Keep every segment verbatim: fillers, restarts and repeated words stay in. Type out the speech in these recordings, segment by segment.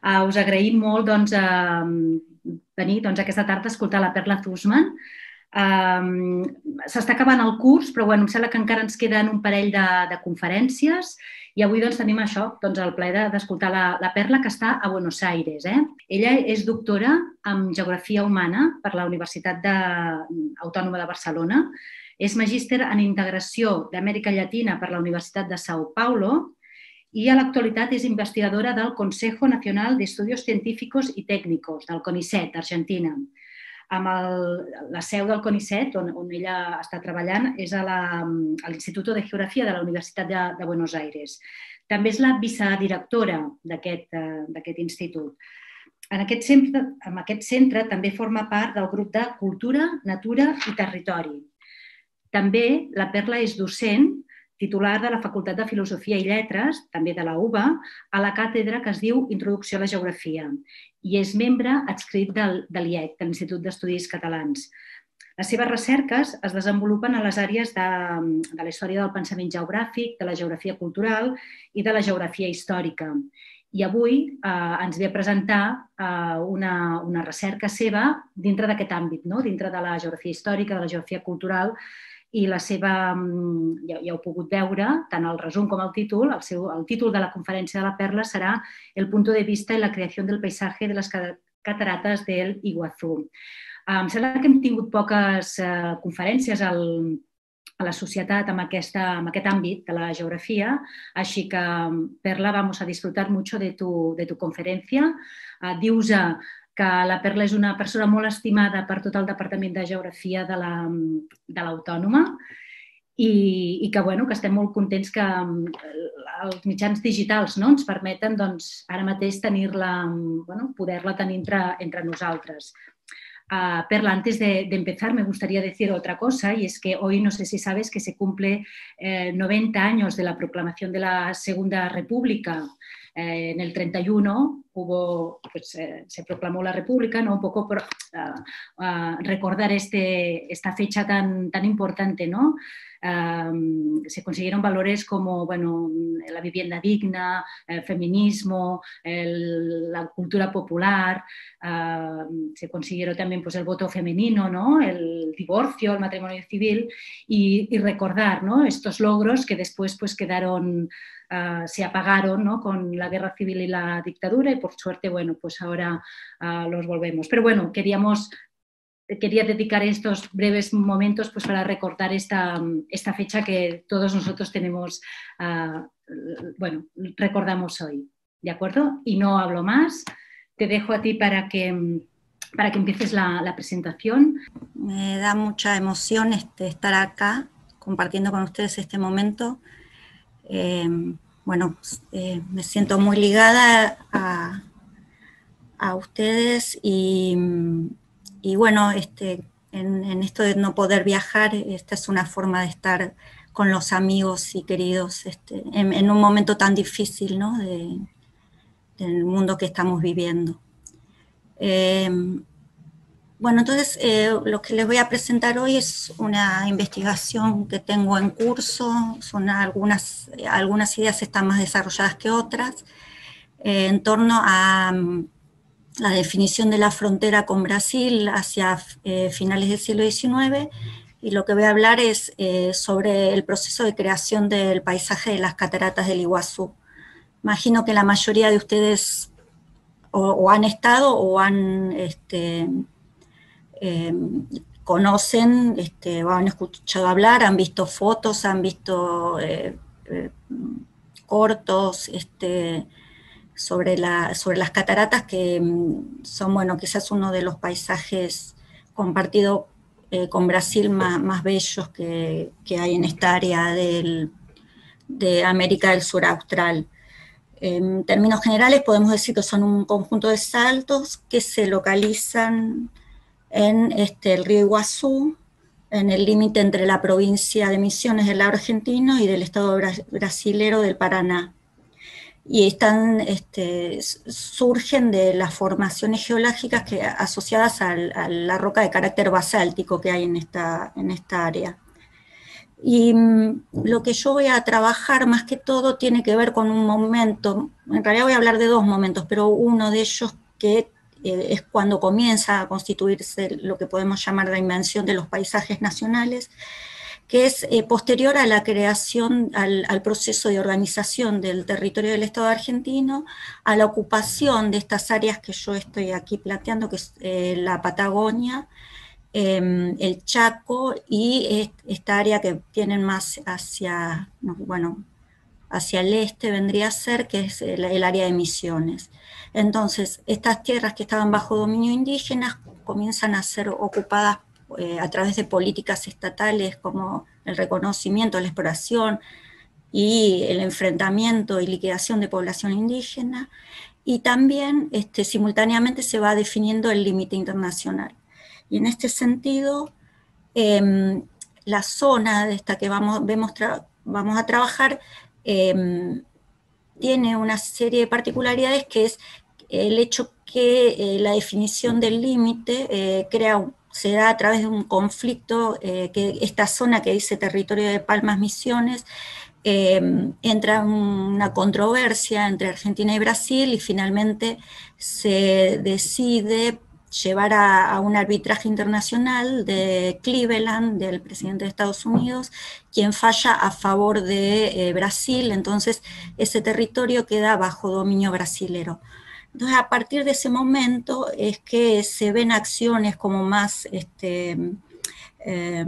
Uh, us agraïm molt doncs, uh, venir doncs, aquesta tarda a escoltar la Perla Zusman. Um, S'està acabant el curs, però bueno, em sembla que encara ens queden un parell de, de conferències i avui doncs, tenim això, doncs, el plaer d'escoltar la, la Perla, que està a Buenos Aires. Eh? Ella és doctora en Geografia Humana per la Universitat de, Autònoma de Barcelona, és magíster en Integració d'Amèrica Llatina per la Universitat de São Paulo i a l'actualitat és investigadora del Consejo Nacional de Estudios Científicos y Técnicos, del CONICET, d'Argentina. Amb el, la seu del CONICET, on, on ella està treballant, és a l'Institut de Geografia de la Universitat de, de Buenos Aires. També és la vicedirectora d'aquest institut. En aquest, centre, en aquest centre també forma part del grup de Cultura, Natura i Territori. També la Perla és docent, titular de la Facultat de Filosofia i Lletres, també de la U B A, a la càtedra que es diu Introducció a la Geografia, i és membre adscrit del, de l'I E C, de l'Institut d'Estudis Catalans. Les seves recerques es desenvolupen a les àrees de, de la història del pensament geogràfic, de la geografia cultural i de la geografia històrica. I avui eh, ens ve a presentar eh, una, una recerca seva dintre d'aquest àmbit, no? Dintre de la geografia històrica, de la geografia cultural, i la seva, ja, ja heu pogut veure, tant el resum com el títol, el, seu, el títol de la conferència de la Perla serà El punto de vista y la creación del paisaje de las cataratas del Iguazú. Em sembla que hem tingut poques eh, conferències al, a la societat amb, aquesta, amb aquest àmbit de la geografia, així que, Perla, vamos a disfrutar mucho de tu, de tu conferència. Uh, dius que la Perla és una persona molt estimada per tot el Departament de Geografia de l'Autònoma i, i que, bueno, que estem molt contents que els mitjans digitals, no, ens permeten doncs, ara mateix tenir-la, bueno, poder-la tenir entre, entre nosaltres. Uh, Perla, antes de, de empezar me gustaría decir otra cosa, y es que hoy no sé si sabes que se cumple eh, noventa años de la proclamación de la Segunda República. Eh, en el treinta y uno hubo, pues, eh, se proclamó la República, ¿no? Un poco por uh, uh, recordar este, esta fecha tan, tan importante, ¿no? Um, se consiguieron valores como, bueno, la vivienda digna, el feminismo, el, la cultura popular, uh, se consiguieron también pues, el voto femenino, ¿no? El divorcio, el matrimonio civil y, y recordar, ¿no? Estos logros que después pues, quedaron, uh, se apagaron, ¿no? Con la guerra civil y la dictadura y por suerte, bueno, pues ahora uh, los volvemos. Pero bueno, queríamos... Quería dedicar estos breves momentos pues, para recordar esta, esta fecha que todos nosotros tenemos, uh, bueno, recordamos hoy, ¿de acuerdo? Y no hablo más, te dejo a ti para que, para que empieces la, la presentación. Me da mucha emoción este, estar acá compartiendo con ustedes este momento. Eh, bueno, eh, me siento muy ligada a, a ustedes y... Y bueno, este, en, en esto de no poder viajar, esta es una forma de estar con los amigos y queridos este, en, en un momento tan difícil, ¿no? de, del mundo que estamos viviendo. Eh, bueno, entonces eh, lo que les voy a presentar hoy es una investigación que tengo en curso, son algunas, algunas ideas están más desarrolladas que otras, eh, en torno a... la definición de la frontera con Brasil hacia eh, finales del siglo diecinueve, y lo que voy a hablar es eh, sobre el proceso de creación del paisaje de las cataratas del Iguazú. Imagino que la mayoría de ustedes o, o han estado o han, este, eh, conocen, este, o han escuchado hablar, han visto fotos, han visto eh, eh, cortos, este, Sobre, la, sobre las cataratas, que son, bueno, quizás uno de los paisajes compartidos eh, con Brasil más, más bellos que, que hay en esta área del, de América del Sur Austral. En términos generales podemos decir que son un conjunto de saltos que se localizan en este, el río Iguazú, en el límite entre la provincia de Misiones del lado argentino y del estado brasilero del Paraná. Y están, este, surgen de las formaciones geológicas que, asociadas al, a la roca de carácter basáltico que hay en esta, en esta área. Y mm, lo que yo voy a trabajar más que todo tiene que ver con un momento, en realidad voy a hablar de dos momentos, pero uno de ellos que eh, es cuando comienza a constituirse lo que podemos llamar la invención de los paisajes nacionales, que es eh, posterior a la creación, al, al proceso de organización del territorio del Estado argentino, a la ocupación de estas áreas que yo estoy aquí planteando, que es eh, la Patagonia, eh, el Chaco y esta área que tienen más hacia, bueno, hacia el este vendría a ser, que es el, el área de Misiones. Entonces, estas tierras que estaban bajo dominio indígena comienzan a ser ocupadas eh, a través de políticas estatales como el reconocimiento, la exploración y el enfrentamiento y liquidación de población indígena, y también este, simultáneamente se va definiendo el límite internacional. Y en este sentido, eh, la zona de esta que vamos, vemos vamos a trabajar eh, tiene una serie de particularidades, que es el hecho que eh, la definición del límite eh, crea, se da a través de un conflicto, eh, que esta zona que dice territorio de Palmas Misiones, eh, entra en una controversia entre Argentina y Brasil y finalmente se decide llevar a, a un arbitraje internacional de Cleveland, del presidente de Estados Unidos, quien falla a favor de eh, Brasil. Entonces ese territorio queda bajo dominio brasilero. Entonces, a partir de ese momento es que se ven acciones como más este, eh,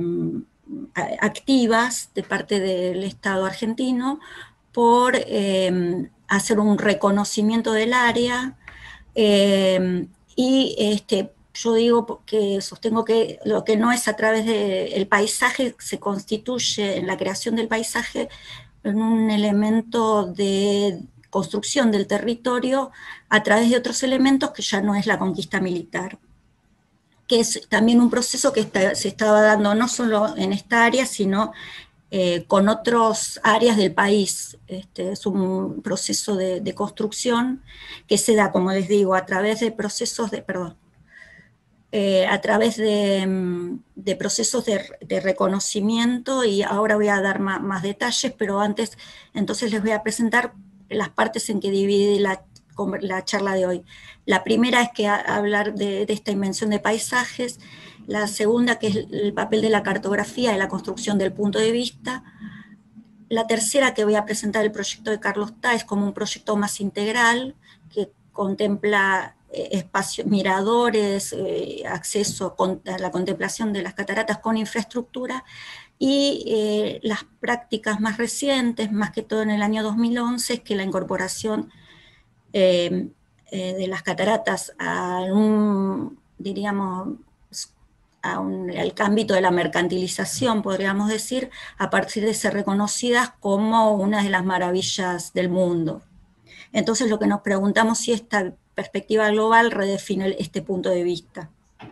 activas de parte del Estado argentino por eh, hacer un reconocimiento del área, eh, y este, yo digo que sostengo que lo que no es a través del paisaje se constituye en la creación del paisaje en un elemento de construcción del territorio a través de otros elementos que ya no es la conquista militar, que es también un proceso que está, se estaba dando no solo en esta área, sino eh, con otras áreas del país. Este, es un proceso de, de construcción que se da, como les digo, a través de procesos de, perdón, eh, a través de, de procesos de, de reconocimiento, y ahora voy a dar más, más detalles, pero antes entonces les voy a presentar las partes en que dividí la, la charla de hoy. La primera es que a, hablar de, de esta invención de paisajes, la segunda que es el papel de la cartografía y la construcción del punto de vista, la tercera que voy a presentar el proyecto de Carlos Táez como un proyecto más integral que contempla eh, espacios, miradores, eh, acceso a la contemplación de las cataratas con infraestructura, y eh, las prácticas más recientes, más que todo en el año dos mil once, es que la incorporación eh, eh, de las cataratas a un, diríamos, a un, al ámbito de la mercantilización, podríamos decir, a partir de ser reconocidas como una de las maravillas del mundo. Entonces lo que nos preguntamos si esta perspectiva global redefine este punto de vista.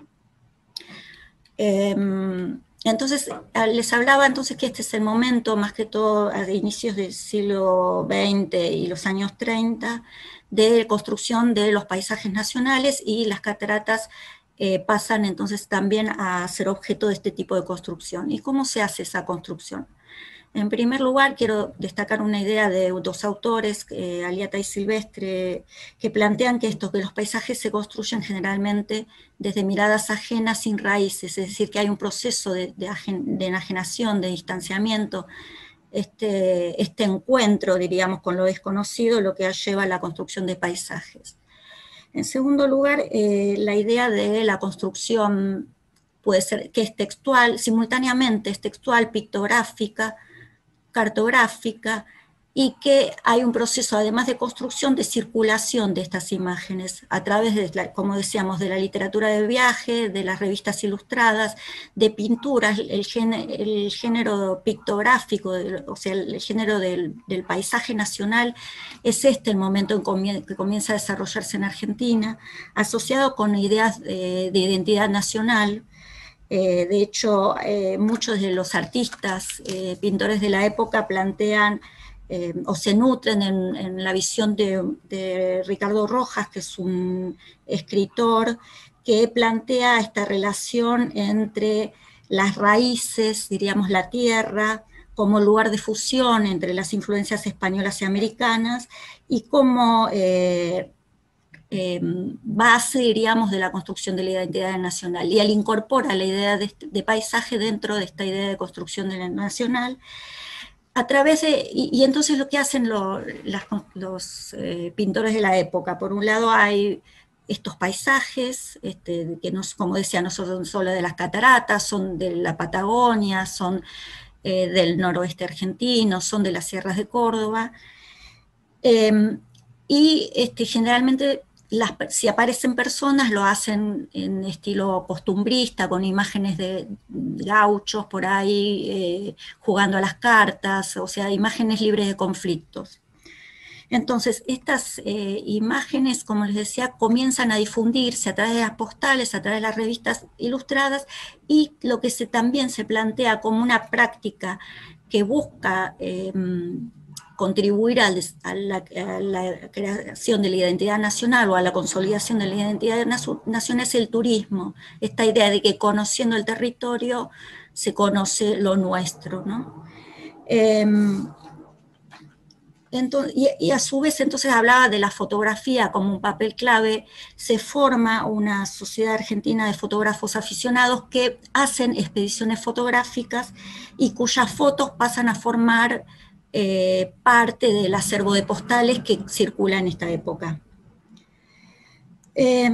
Eh, entonces, les hablaba entonces que este es el momento, más que todo a inicios del siglo veinte y los años treinta, de construcción de los paisajes nacionales, y las cataratas eh, pasan entonces también a ser objeto de este tipo de construcción. ¿Y cómo se hace esa construcción? En primer lugar, quiero destacar una idea de dos autores, eh, Aliata y Silvestre, que plantean que, esto, que los paisajes se construyen generalmente desde miradas ajenas sin raíces, es decir, que hay un proceso de, de, agen, de enajenación, de distanciamiento, este, este encuentro, diríamos, con lo desconocido, lo que lleva a la construcción de paisajes. En segundo lugar, eh, la idea de la construcción puede ser que es textual, simultáneamente es textual, pictográfica, cartográfica, y que hay un proceso, además de construcción, de circulación de estas imágenes a través de, la, como decíamos, de la literatura de viaje, de las revistas ilustradas, de pinturas, el género, el género pictográfico, o sea, el género del, del paisaje nacional, es este el momento en comien que comienza a desarrollarse en Argentina, asociado con ideas de, de identidad nacional. Eh, de hecho, eh, muchos de los artistas, eh, pintores de la época plantean eh, o se nutren en, en la visión de, de Ricardo Rojas, que es un escritor que plantea esta relación entre las raíces, diríamos la tierra, como lugar de fusión entre las influencias españolas y americanas, y como eh, eh, base, diríamos, de la construcción de la identidad nacional. Y él incorpora la idea de, de paisaje dentro de esta idea de construcción de la nacional, a través de, y, y entonces lo que hacen lo, las, los eh, pintores de la época, por un lado hay estos paisajes, este, que no, como decía, no son solo de las cataratas, son de la Patagonia, son eh, del noroeste argentino, son de las sierras de Córdoba, eh, y este, generalmente las, si aparecen personas lo hacen en estilo costumbrista, con imágenes de gauchos por ahí eh, jugando a las cartas, o sea, imágenes libres de conflictos. Entonces, estas eh, imágenes, como les decía, comienzan a difundirse a través de las postales, a través de las revistas ilustradas, y lo que se, también se plantea como una práctica que busca eh, contribuir a la, a la creación de la identidad nacional o a la consolidación de la identidad nacional es el turismo, esta idea de que conociendo el territorio se conoce lo nuestro, ¿no? Eh, Entonces, y, y a su vez entonces hablaba de la fotografía como un papel clave. Se forma una sociedad argentina de fotógrafos aficionados que hacen expediciones fotográficas y cuyas fotos pasan a formar eh, parte del acervo de postales que circula en esta época. Eh,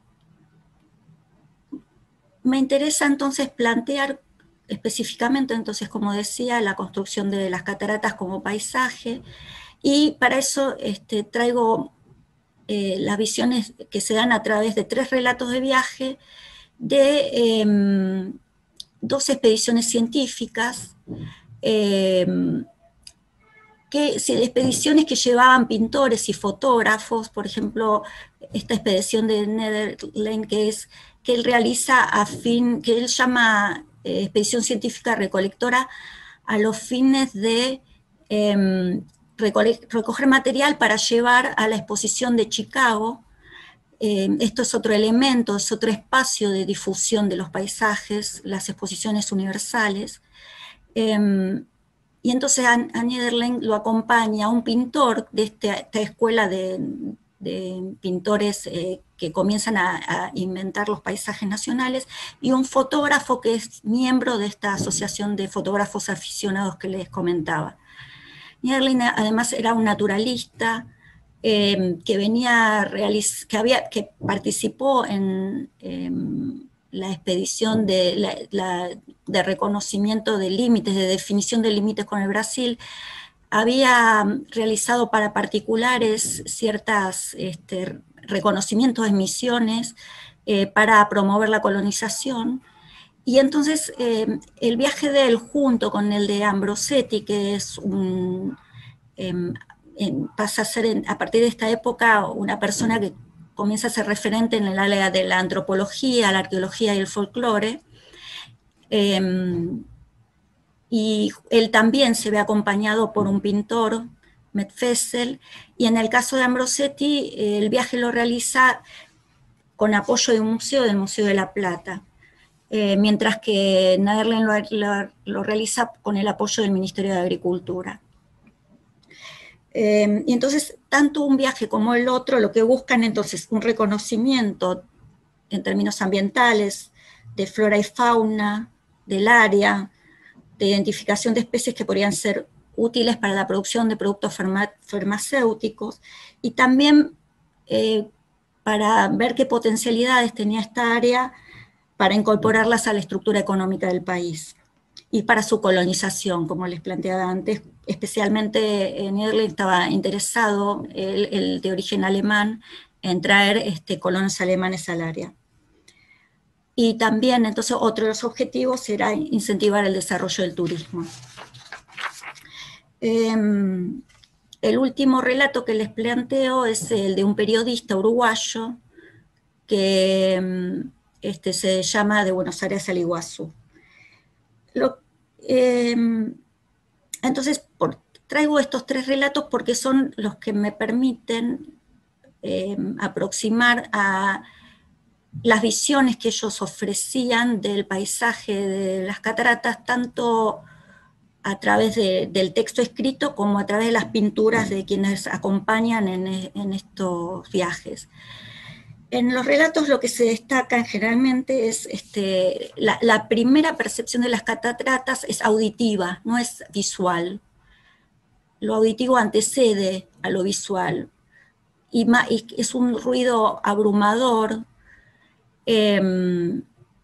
me interesa entonces plantear específicamente, entonces, como decía, la construcción de las cataratas como paisaje, y para eso este, traigo eh, las visiones que se dan a través de tres relatos de viaje, de eh, dos expediciones científicas, eh, que, expediciones que llevaban pintores y fotógrafos, por ejemplo, esta expedición de Netherland, que, es, que él realiza a fin, que él llama eh, expedición científica recolectora, a los fines de eh, recoger material para llevar a la exposición de Chicago. Eh, esto es otro elemento, es otro espacio de difusión de los paisajes, las exposiciones universales. Eh, y entonces a, a Netherland lo acompaña un pintor de este, esta escuela de, de pintores eh, que comienzan a, a inventar los paisajes nacionales, y un fotógrafo que es miembro de esta asociación de fotógrafos aficionados que les comentaba. Netherland además era un naturalista eh, que venía realiz que, había, que participó en eh, la expedición de, la, la, de reconocimiento de límites, de definición de límites con el Brasil. Había realizado para particulares ciertos este, reconocimientos de misiones eh, para promover la colonización. Y entonces eh, el viaje de él junto con el de Ambrosetti, que es un, eh, pasa a ser en, a partir de esta época una persona que comienza a ser referente en el área de la antropología, la arqueología y el folclore, eh, y él también se ve acompañado por un pintor, Metfessel, y en el caso de Ambrosetti el viaje lo realiza con apoyo de un museo, del Museo de la Plata. Eh, mientras que Netherland lo, lo, lo realiza con el apoyo del Ministerio de Agricultura. Eh, y entonces, tanto un viaje como el otro, lo que buscan entonces un reconocimiento en términos ambientales, de flora y fauna, del área, de identificación de especies que podrían ser útiles para la producción de productos farma, farmacéuticos, y también eh, para ver qué potencialidades tenía esta área para incorporarlas a la estructura económica del país y para su colonización, como les planteaba antes. Especialmente en Netherland estaba interesado, el, el de origen alemán, en traer este, colonos alemanes al área. Y también, entonces, otro de los objetivos era incentivar el desarrollo del turismo. Eh, el último relato que les planteo es el de un periodista uruguayo que Este, se llama De Buenos Aires al Iguazú. Lo, eh, entonces, por, traigo estos tres relatos porque son los que me permiten eh, aproximar a las visiones que ellos ofrecían del paisaje de las cataratas, tanto a través de, del texto escrito como a través de las pinturas de quienes acompañan en, en estos viajes. En los relatos lo que se destaca generalmente es este, la, la primera percepción de las cataratas es auditiva, no es visual. Lo auditivo antecede a lo visual y, ma, y es un ruido abrumador. Eh,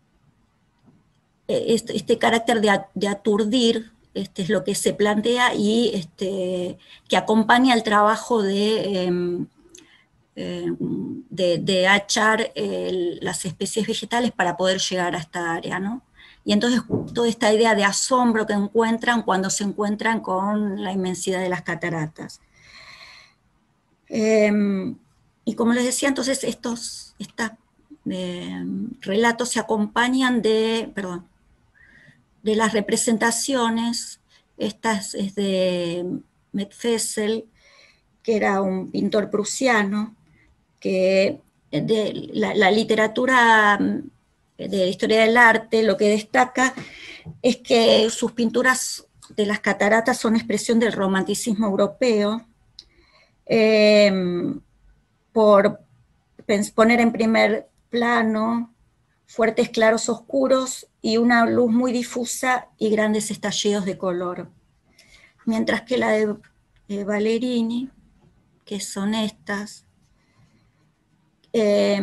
este, este carácter de, de aturdir este, es lo que se plantea y este, que acompaña el trabajo de... Eh, De, de achar eh, las especies vegetales para poder llegar a esta área, ¿no? Y entonces toda esta idea de asombro que encuentran cuando se encuentran con la inmensidad de las cataratas. Eh, y como les decía, entonces estos, estos eh, relatos se acompañan de, perdón, de las representaciones. Estas es de Metfessel, que era un pintor prusiano, que de la, la literatura de historia del arte lo que destaca es que sus pinturas de las cataratas son expresión del romanticismo europeo, eh, por poner en primer plano fuertes claros oscuros y una luz muy difusa y grandes estallidos de color. Mientras que la de eh, Valerini, que son estas, Eh,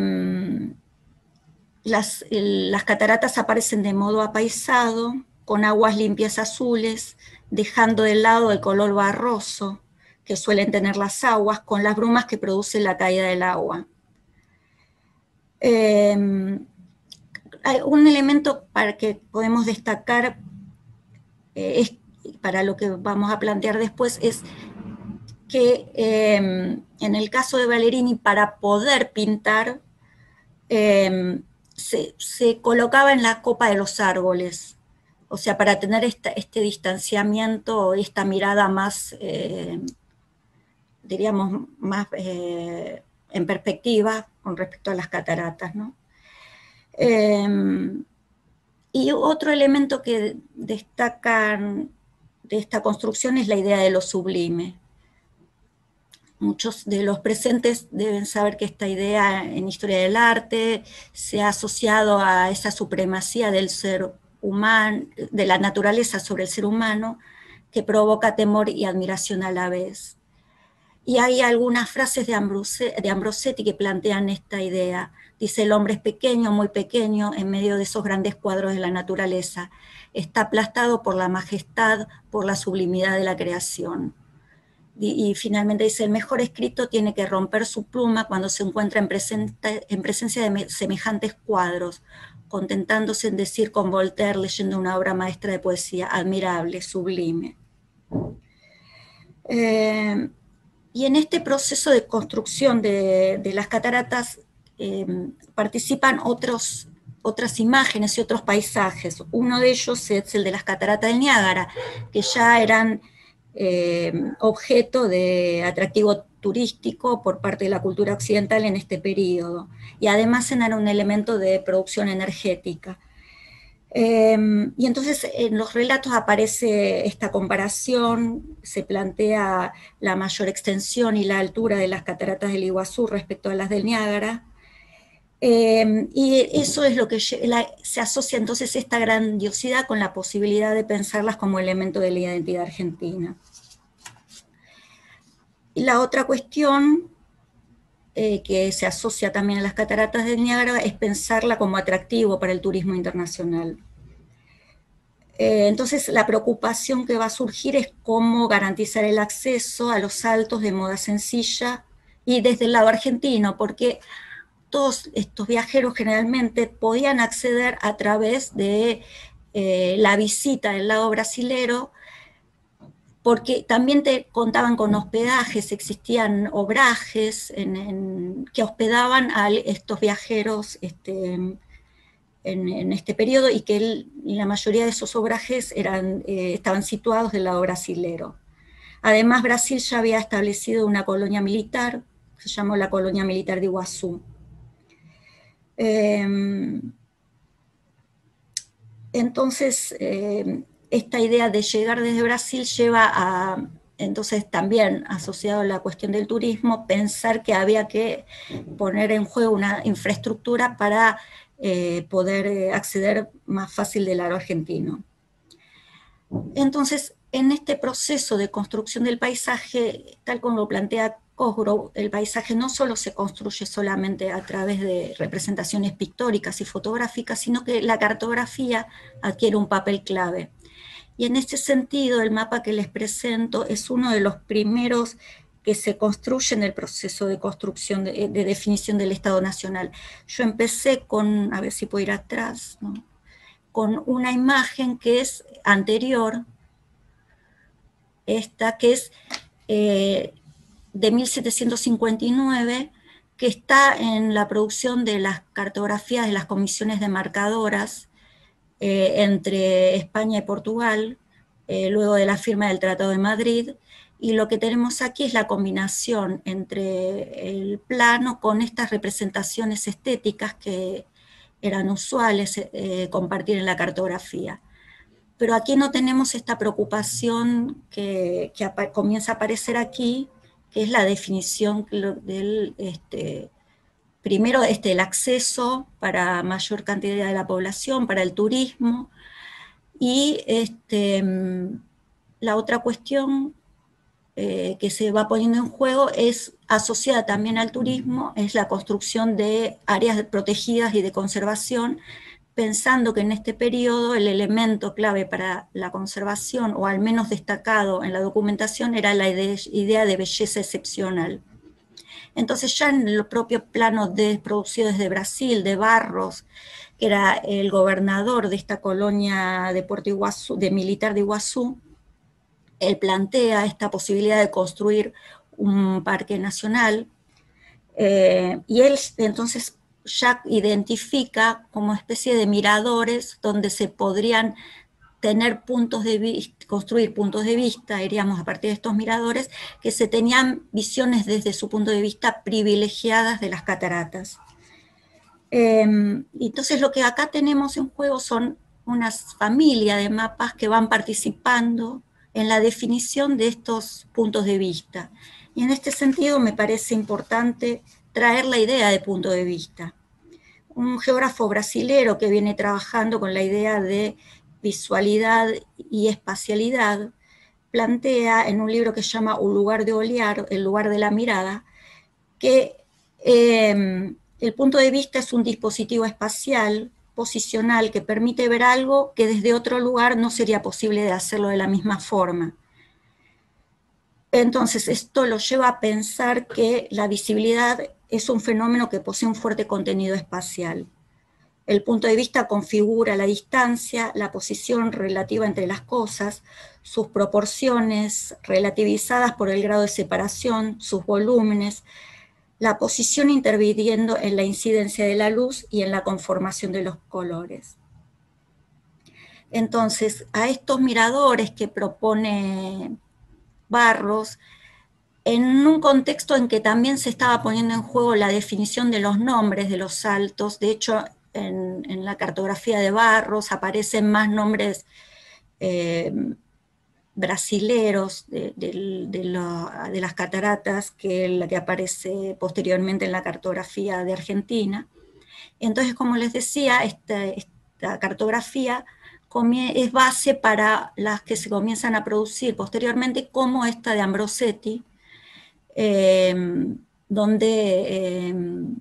las, las cataratas aparecen de modo apaisado, con aguas limpias azules, dejando de lado el color barroso que suelen tener las aguas, con las brumas que produce la caída del agua. Eh, hay un elemento para que podemos destacar, eh, es, para lo que vamos a plantear después, es que eh, en el caso de Valerini, para poder pintar, eh, se, se colocaba en la copa de los árboles, o sea, para tener esta, este distanciamiento, esta mirada más, eh, diríamos, más eh, en perspectiva con respecto a las cataratas, ¿no? Eh, y otro elemento que destacan de esta construcción es la idea de lo sublime. Muchos de los presentes deben saber que esta idea en historia del arte se ha asociado a esa supremacía del ser humano, de la naturaleza sobre el ser humano, que provoca temor y admiración a la vez. Y hay algunas frases de, Ambrose, de Ambrosetti que plantean esta idea. Dice: el hombre es pequeño, muy pequeño, en medio de esos grandes cuadros de la naturaleza. Está aplastado por la majestad, por la sublimidad de la creación. Y, y finalmente dice: el mejor escrito tiene que romper su pluma cuando se encuentra en, presente, en presencia de semejantes cuadros, contentándose en decir con Voltaire, leyendo una obra maestra de poesía: admirable, sublime. Eh, y en este proceso de construcción de, de las cataratas eh, participan otros, otras imágenes y otros paisajes. Uno de ellos es el de las cataratas del Niágara, que ya eran Eh, objeto de atractivo turístico por parte de la cultura occidental en este periodo, y además eran un elemento de producción energética. Eh, y entonces en los relatos aparece esta comparación, se plantea la mayor extensión y la altura de las cataratas del Iguazú respecto a las del Niágara, eh, y eso es lo que la, se asocia entonces esta grandiosidad con la posibilidad de pensarlas como elemento de la identidad argentina. Y la otra cuestión eh, que se asocia también a las cataratas del Niágara es pensarla como atractivo para el turismo internacional. Eh, entonces la preocupación que va a surgir es cómo garantizar el acceso a los saltos de moda sencilla y desde el lado argentino, porque todos estos viajeros generalmente podían acceder a través de eh, la visita del lado brasilero, porque también te contaban con hospedajes, existían obrajes en, en, que hospedaban a estos viajeros este, en, en, este periodo, y que el, la mayoría de esos obrajes eran, eh, estaban situados del lado brasilero. Además, Brasil ya había establecido una colonia militar, que se llamó la Colonia Militar de Iguazú. Eh, entonces, eh, esta idea de llegar desde Brasil lleva a, entonces también asociado a la cuestión del turismo, pensar que había que poner en juego una infraestructura para eh, poder eh, acceder más fácil del aro argentino. Entonces, en este proceso de construcción del paisaje, tal como lo plantea Cosgrove, el paisaje no solo se construye solamente a través de representaciones pictóricas y fotográficas, sino que la cartografía adquiere un papel clave. Y en este sentido, el mapa que les presento es uno de los primeros que se construye en el proceso de construcción, de, de definición del Estado Nacional. Yo empecé con, a ver si puedo ir atrás, ¿no? Con una imagen que es anterior, esta que es eh, de mil setecientos cincuenta y nueve, que está en la producción de las cartografías de las comisiones demarcadoras eh, entre España y Portugal, eh, luego de la firma del Tratado de Madrid, y lo que tenemos aquí es la combinación entre el plano con estas representaciones estéticas que eran usuales eh, compartir en la cartografía. Pero aquí no tenemos esta preocupación que, que comienza a aparecer aquí, que es la definición del, este, primero, este, el acceso para mayor cantidad de la población, para el turismo, y este, la otra cuestión eh, que se va poniendo en juego es asociada también al turismo, es la construcción de áreas protegidas y de conservación, pensando que en este periodo el elemento clave para la conservación, o al menos destacado en la documentación, era la idea de belleza excepcional. Entonces ya en el propio plano de, producido desde Brasil, de Barros, que era el gobernador de esta colonia de Puerto Iguazú, de militar de Iguazú, él plantea esta posibilidad de construir un parque nacional, eh, y él entonces ya identifica como especie de miradores donde se podrían tener puntos de vista, construir puntos de vista, diríamos, a partir de estos miradores, que se tenían visiones desde su punto de vista privilegiadas de las cataratas. Eh, entonces lo que acá tenemos en juego son unas familias de mapas que van participando en la definición de estos puntos de vista. Y en este sentido me parece importante traer la idea de punto de vista. Un geógrafo brasilero que viene trabajando con la idea de visualidad y espacialidad plantea en un libro que se llama Un lugar de olear, el lugar de la mirada, que eh, el punto de vista es un dispositivo espacial, posicional, que permite ver algo que desde otro lugar no sería posible de hacerlo de la misma forma. Entonces, esto lo lleva a pensar que la visibilidad es un fenómeno que posee un fuerte contenido espacial. El punto de vista configura la distancia, la posición relativa entre las cosas, sus proporciones relativizadas por el grado de separación, sus volúmenes, la posición interviniendo en la incidencia de la luz y en la conformación de los colores. Entonces, a estos miradores que propone Barros, en un contexto en que también se estaba poniendo en juego la definición de los nombres de los saltos, de hecho, en, en la cartografía de Barros aparecen más nombres eh, brasileros de, de, de, lo, de las cataratas que la que aparece posteriormente en la cartografía de Argentina. Entonces, como les decía, esta, esta cartografía es base para las que se comienzan a producir posteriormente, como esta de Ambrosetti, eh, donde eh,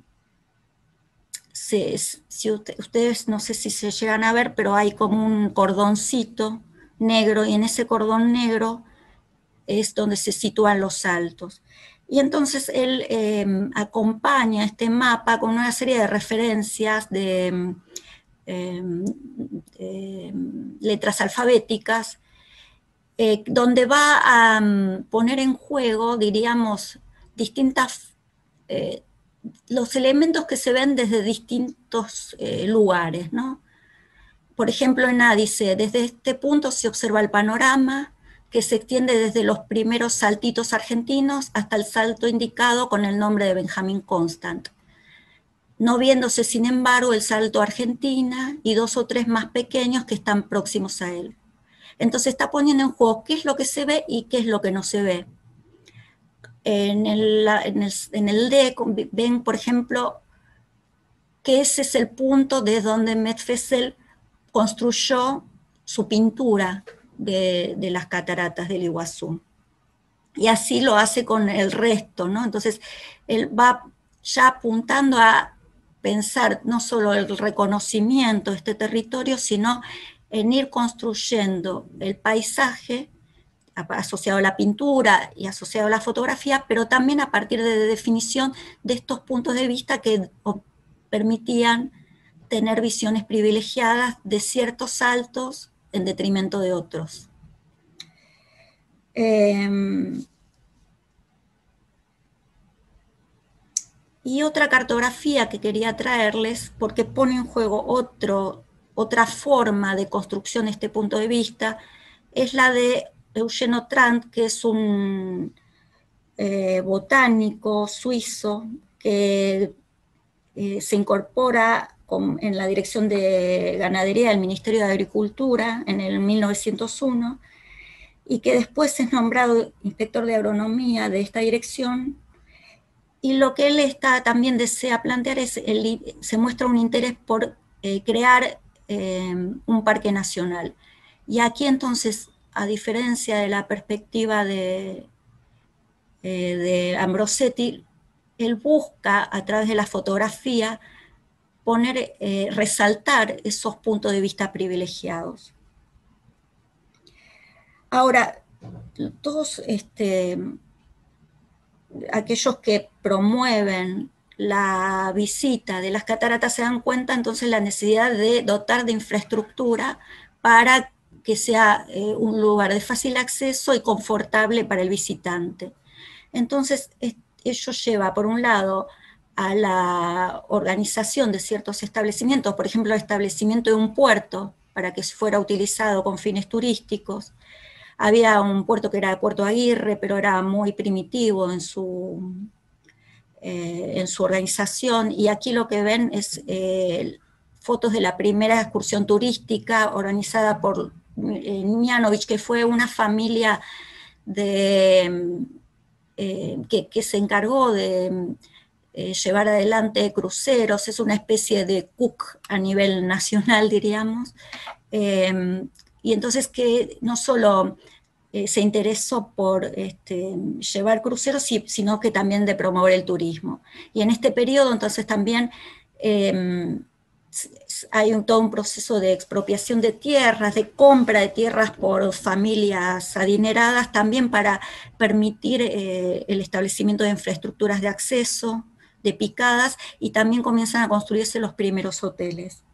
se, si usted, ustedes no sé si se llegan a ver, pero hay como un cordoncito negro, y en ese cordón negro es donde se sitúan los saltos. Y entonces él eh, acompaña este mapa con una serie de referencias de, eh, de letras alfabéticas, eh, donde va a um, poner en juego, diríamos, distintas, eh, los elementos que se ven desde distintos eh, lugares, ¿no? Por ejemplo, en A dice, desde este punto se observa el panorama que se extiende desde los primeros saltitos argentinos hasta el salto indicado con el nombre de Benjamin Constant, no viéndose sin embargo el salto Argentina y dos o tres más pequeños que están próximos a él. Entonces está poniendo en juego qué es lo que se ve y qué es lo que no se ve. En el, en el, en el D ven, por ejemplo, que ese es el punto de donde Medfessel construyó su pintura de, de las cataratas del Iguazú. Y así lo hace con el resto, ¿no? Entonces, él va ya apuntando a pensar no solo el reconocimiento de este territorio, sino en ir construyendo el paisaje asociado a la pintura y asociado a la fotografía, pero también a partir de la definición de estos puntos de vista que permitían tener visiones privilegiadas de ciertos saltos en detrimento de otros. Eh, y otra cartografía que quería traerles, porque pone en juego otro, otra forma de construcción de este punto de vista, es la de Eugène Autrand, que es un eh, botánico suizo que eh, se incorpora con, en la dirección de ganadería del Ministerio de Agricultura en el mil novecientos uno, y que después es nombrado inspector de agronomía de esta dirección. Y lo que él está, también desea plantear es, el, se muestra un interés por eh, crear eh, un parque nacional. Y aquí entonces, a diferencia de la perspectiva de, eh, de Ambrosetti, él busca a través de la fotografía poner, eh, resaltar esos puntos de vista privilegiados. Ahora, todos este, aquellos que promueven la visita de las cataratas se dan cuenta entonces la necesidad de dotar de infraestructura para que sea eh, un lugar de fácil acceso y confortable para el visitante. Entonces, ello lleva, por un lado, a la organización de ciertos establecimientos, por ejemplo, el establecimiento de un puerto para que fuera utilizado con fines turísticos. Había un puerto que era Puerto Aguirre, pero era muy primitivo en su, eh, en su organización, y aquí lo que ven es eh, fotos de la primera excursión turística organizada por eh, Mianovich, que fue una familia de, eh, que, que se encargó de eh, llevar adelante cruceros, es una especie de Cook a nivel nacional, diríamos, eh, y entonces que no solo eh, se interesó por este, llevar cruceros, sino que también de promover el turismo. Y en este periodo entonces también eh, hay un, todo un proceso de expropiación de tierras, de compra de tierras por familias adineradas, también para permitir eh, el establecimiento de infraestructuras de acceso, de picadas, y también comienzan a construirse los primeros hoteles.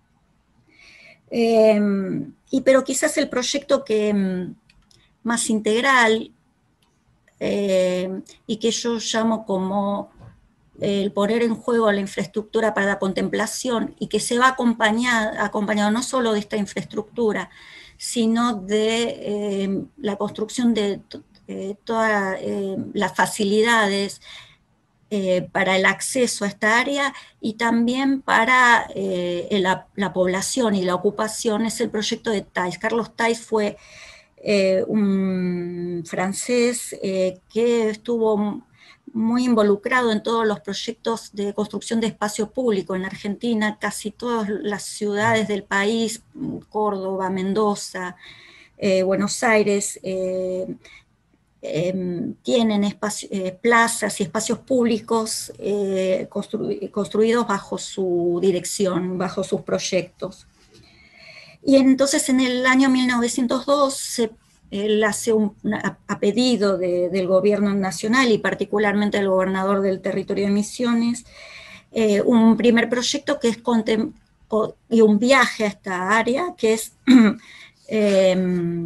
Eh, y, pero quizás el proyecto que más integral eh, y que yo llamo como el poner en juego la infraestructura para la contemplación, y que se va acompañado, acompañado no solo de esta infraestructura, sino de eh, la construcción de eh, todas eh, las facilidades eh, para el acceso a esta área y también para eh, la, la población y la ocupación, es el proyecto de Thais. Carlos Thais fue eh, un francés eh, que estuvo muy involucrado en todos los proyectos de construcción de espacio público en Argentina. Casi todas las ciudades del país, Córdoba, Mendoza, eh, Buenos Aires, eh, eh, tienen espacio, eh, plazas y espacios públicos eh, constru construidos bajo su dirección, bajo sus proyectos. Y entonces en el año mil novecientos dos se él hace un, a, a pedido de, del gobierno nacional y particularmente del gobernador del territorio de Misiones, eh, un primer proyecto que es contem, y un viaje a esta área que es eh,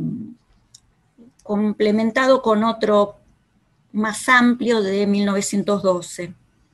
complementado con otro más amplio de mil novecientos doce,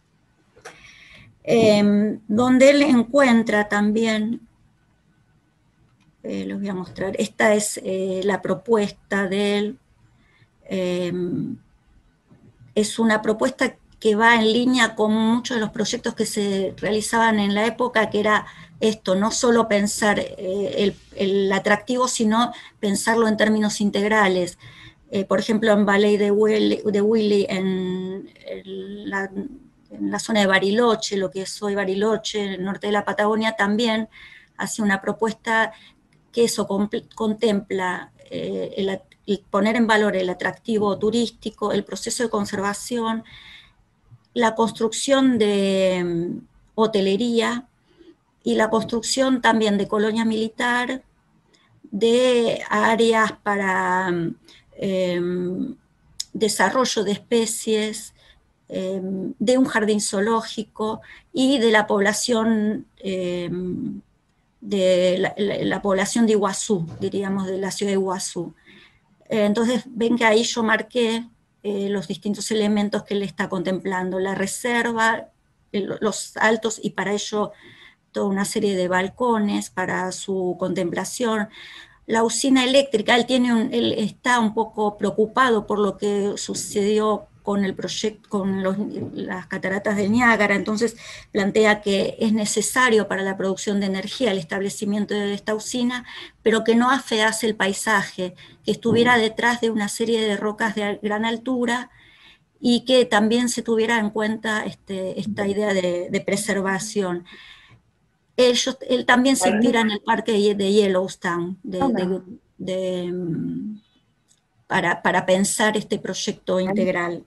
eh, donde él encuentra también, eh, los voy a mostrar, esta es eh, la propuesta de él. Eh, es una propuesta que va en línea con muchos de los proyectos que se realizaban en la época, que era esto, no solo pensar eh, el, el atractivo, sino pensarlo en términos integrales. Eh, por ejemplo, en Valley de Willy, de Willy en, en, la, en la zona de Bariloche, lo que es hoy Bariloche, el norte de la Patagonia, también hace una propuesta que eso contempla eh, el, el poner en valor el atractivo turístico, el proceso de conservación, la construcción de um, hotelería y la construcción también de colonia militar, de áreas para eh, desarrollo de especies, eh, de un jardín zoológico y de la población, eh, de la, la, la población de Iguazú, diríamos, de la ciudad de Iguazú. Eh, entonces, ven que ahí yo marqué eh, los distintos elementos que él está contemplando, la reserva, el, los altos, y para ello toda una serie de balcones para su contemplación. La usina eléctrica, él, tiene un, él está un poco preocupado por lo que sucedió con el proyecto, con los, las cataratas del Niágara, entonces plantea que es necesario para la producción de energía el establecimiento de esta usina, pero que no afease el paisaje, que estuviera detrás de una serie de rocas de gran altura, y que también se tuviera en cuenta este, esta idea de, de preservación. Ellos, él también se inspira en el parque de Yellowstone, de, de, de, para, para pensar este proyecto integral.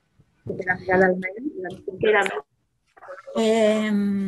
Eh,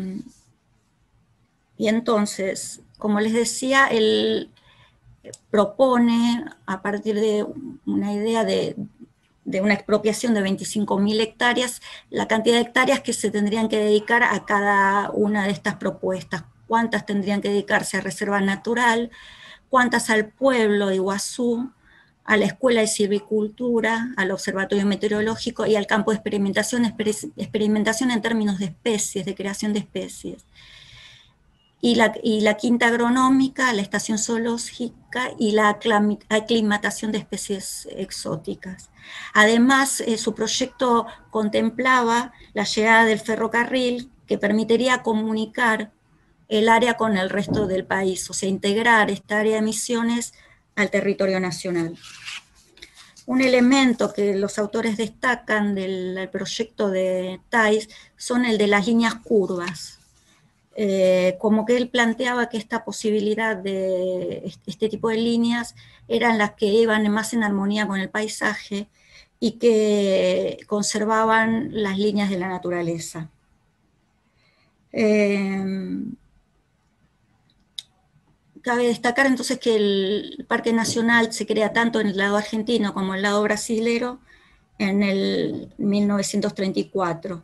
y entonces, como les decía, él propone, a partir de una idea de, de una expropiación de veinticinco mil hectáreas, la cantidad de hectáreas que se tendrían que dedicar a cada una de estas propuestas, cuántas tendrían que dedicarse a reserva natural, cuántas al pueblo de Iguazú, a la Escuela de Silvicultura, al Observatorio Meteorológico y al campo de experimentación, experimentación en términos de especies, de creación de especies. Y la, y la quinta agronómica, la estación zoológica y la aclimatación de especies exóticas. Además, eh, su proyecto contemplaba la llegada del ferrocarril que permitiría comunicar el área con el resto del país, o sea, integrar esta área de Misiones al territorio nacional. Un elemento que los autores destacan del, del proyecto de Thais son el de las líneas curvas. Eh, como que él planteaba que esta posibilidad de este tipo de líneas eran las que iban más en armonía con el paisaje y que conservaban las líneas de la naturaleza. Eh, Cabe destacar entonces que el Parque Nacional se crea tanto en el lado argentino como en el lado brasilero en el mil novecientos treinta y cuatro.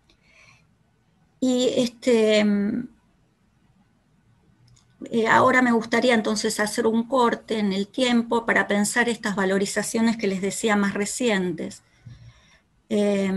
Y este, eh, ahora me gustaría entonces hacer un corte en el tiempo para pensar estas valorizaciones que les decía más recientes. Eh,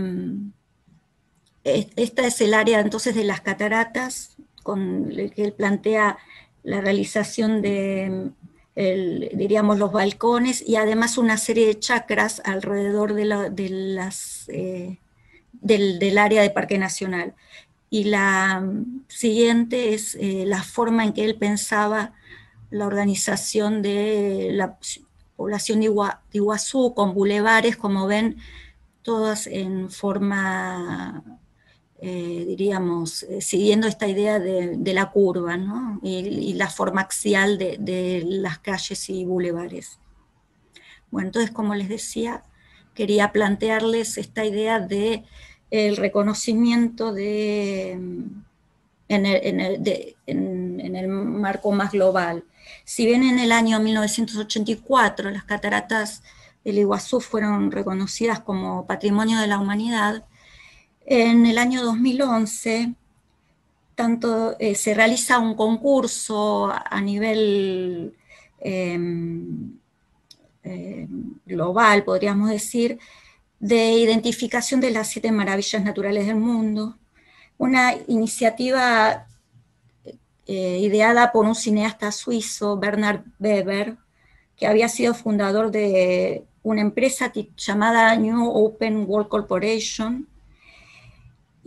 esta es el área entonces de las cataratas, con el que él plantea la realización de, el, diríamos, los balcones y además una serie de chacras alrededor de, la, de las, eh, del, del área de Parque Nacional. Y la siguiente es eh, la forma en que él pensaba la organización de la población de, Igua, de Iguazú, con bulevares, como ven, todas en forma... Eh, diríamos, eh, siguiendo esta idea de, de la curva, ¿no? y, y la forma axial de, de las calles y bulevares. Bueno, entonces, como les decía, quería plantearles esta idea de el reconocimiento de, en, el, en, el, de, en, en el marco más global. Si bien en el año mil novecientos ochenta y cuatro las cataratas del Iguazú fueron reconocidas como Patrimonio de la Humanidad, en el año dos mil once tanto, eh, se realiza un concurso a nivel eh, eh, global, podríamos decir, de identificación de las siete maravillas naturales del mundo, una iniciativa eh, ideada por un cineasta suizo, Bernard Weber, que había sido fundador de una empresa llamada New Open World Corporation,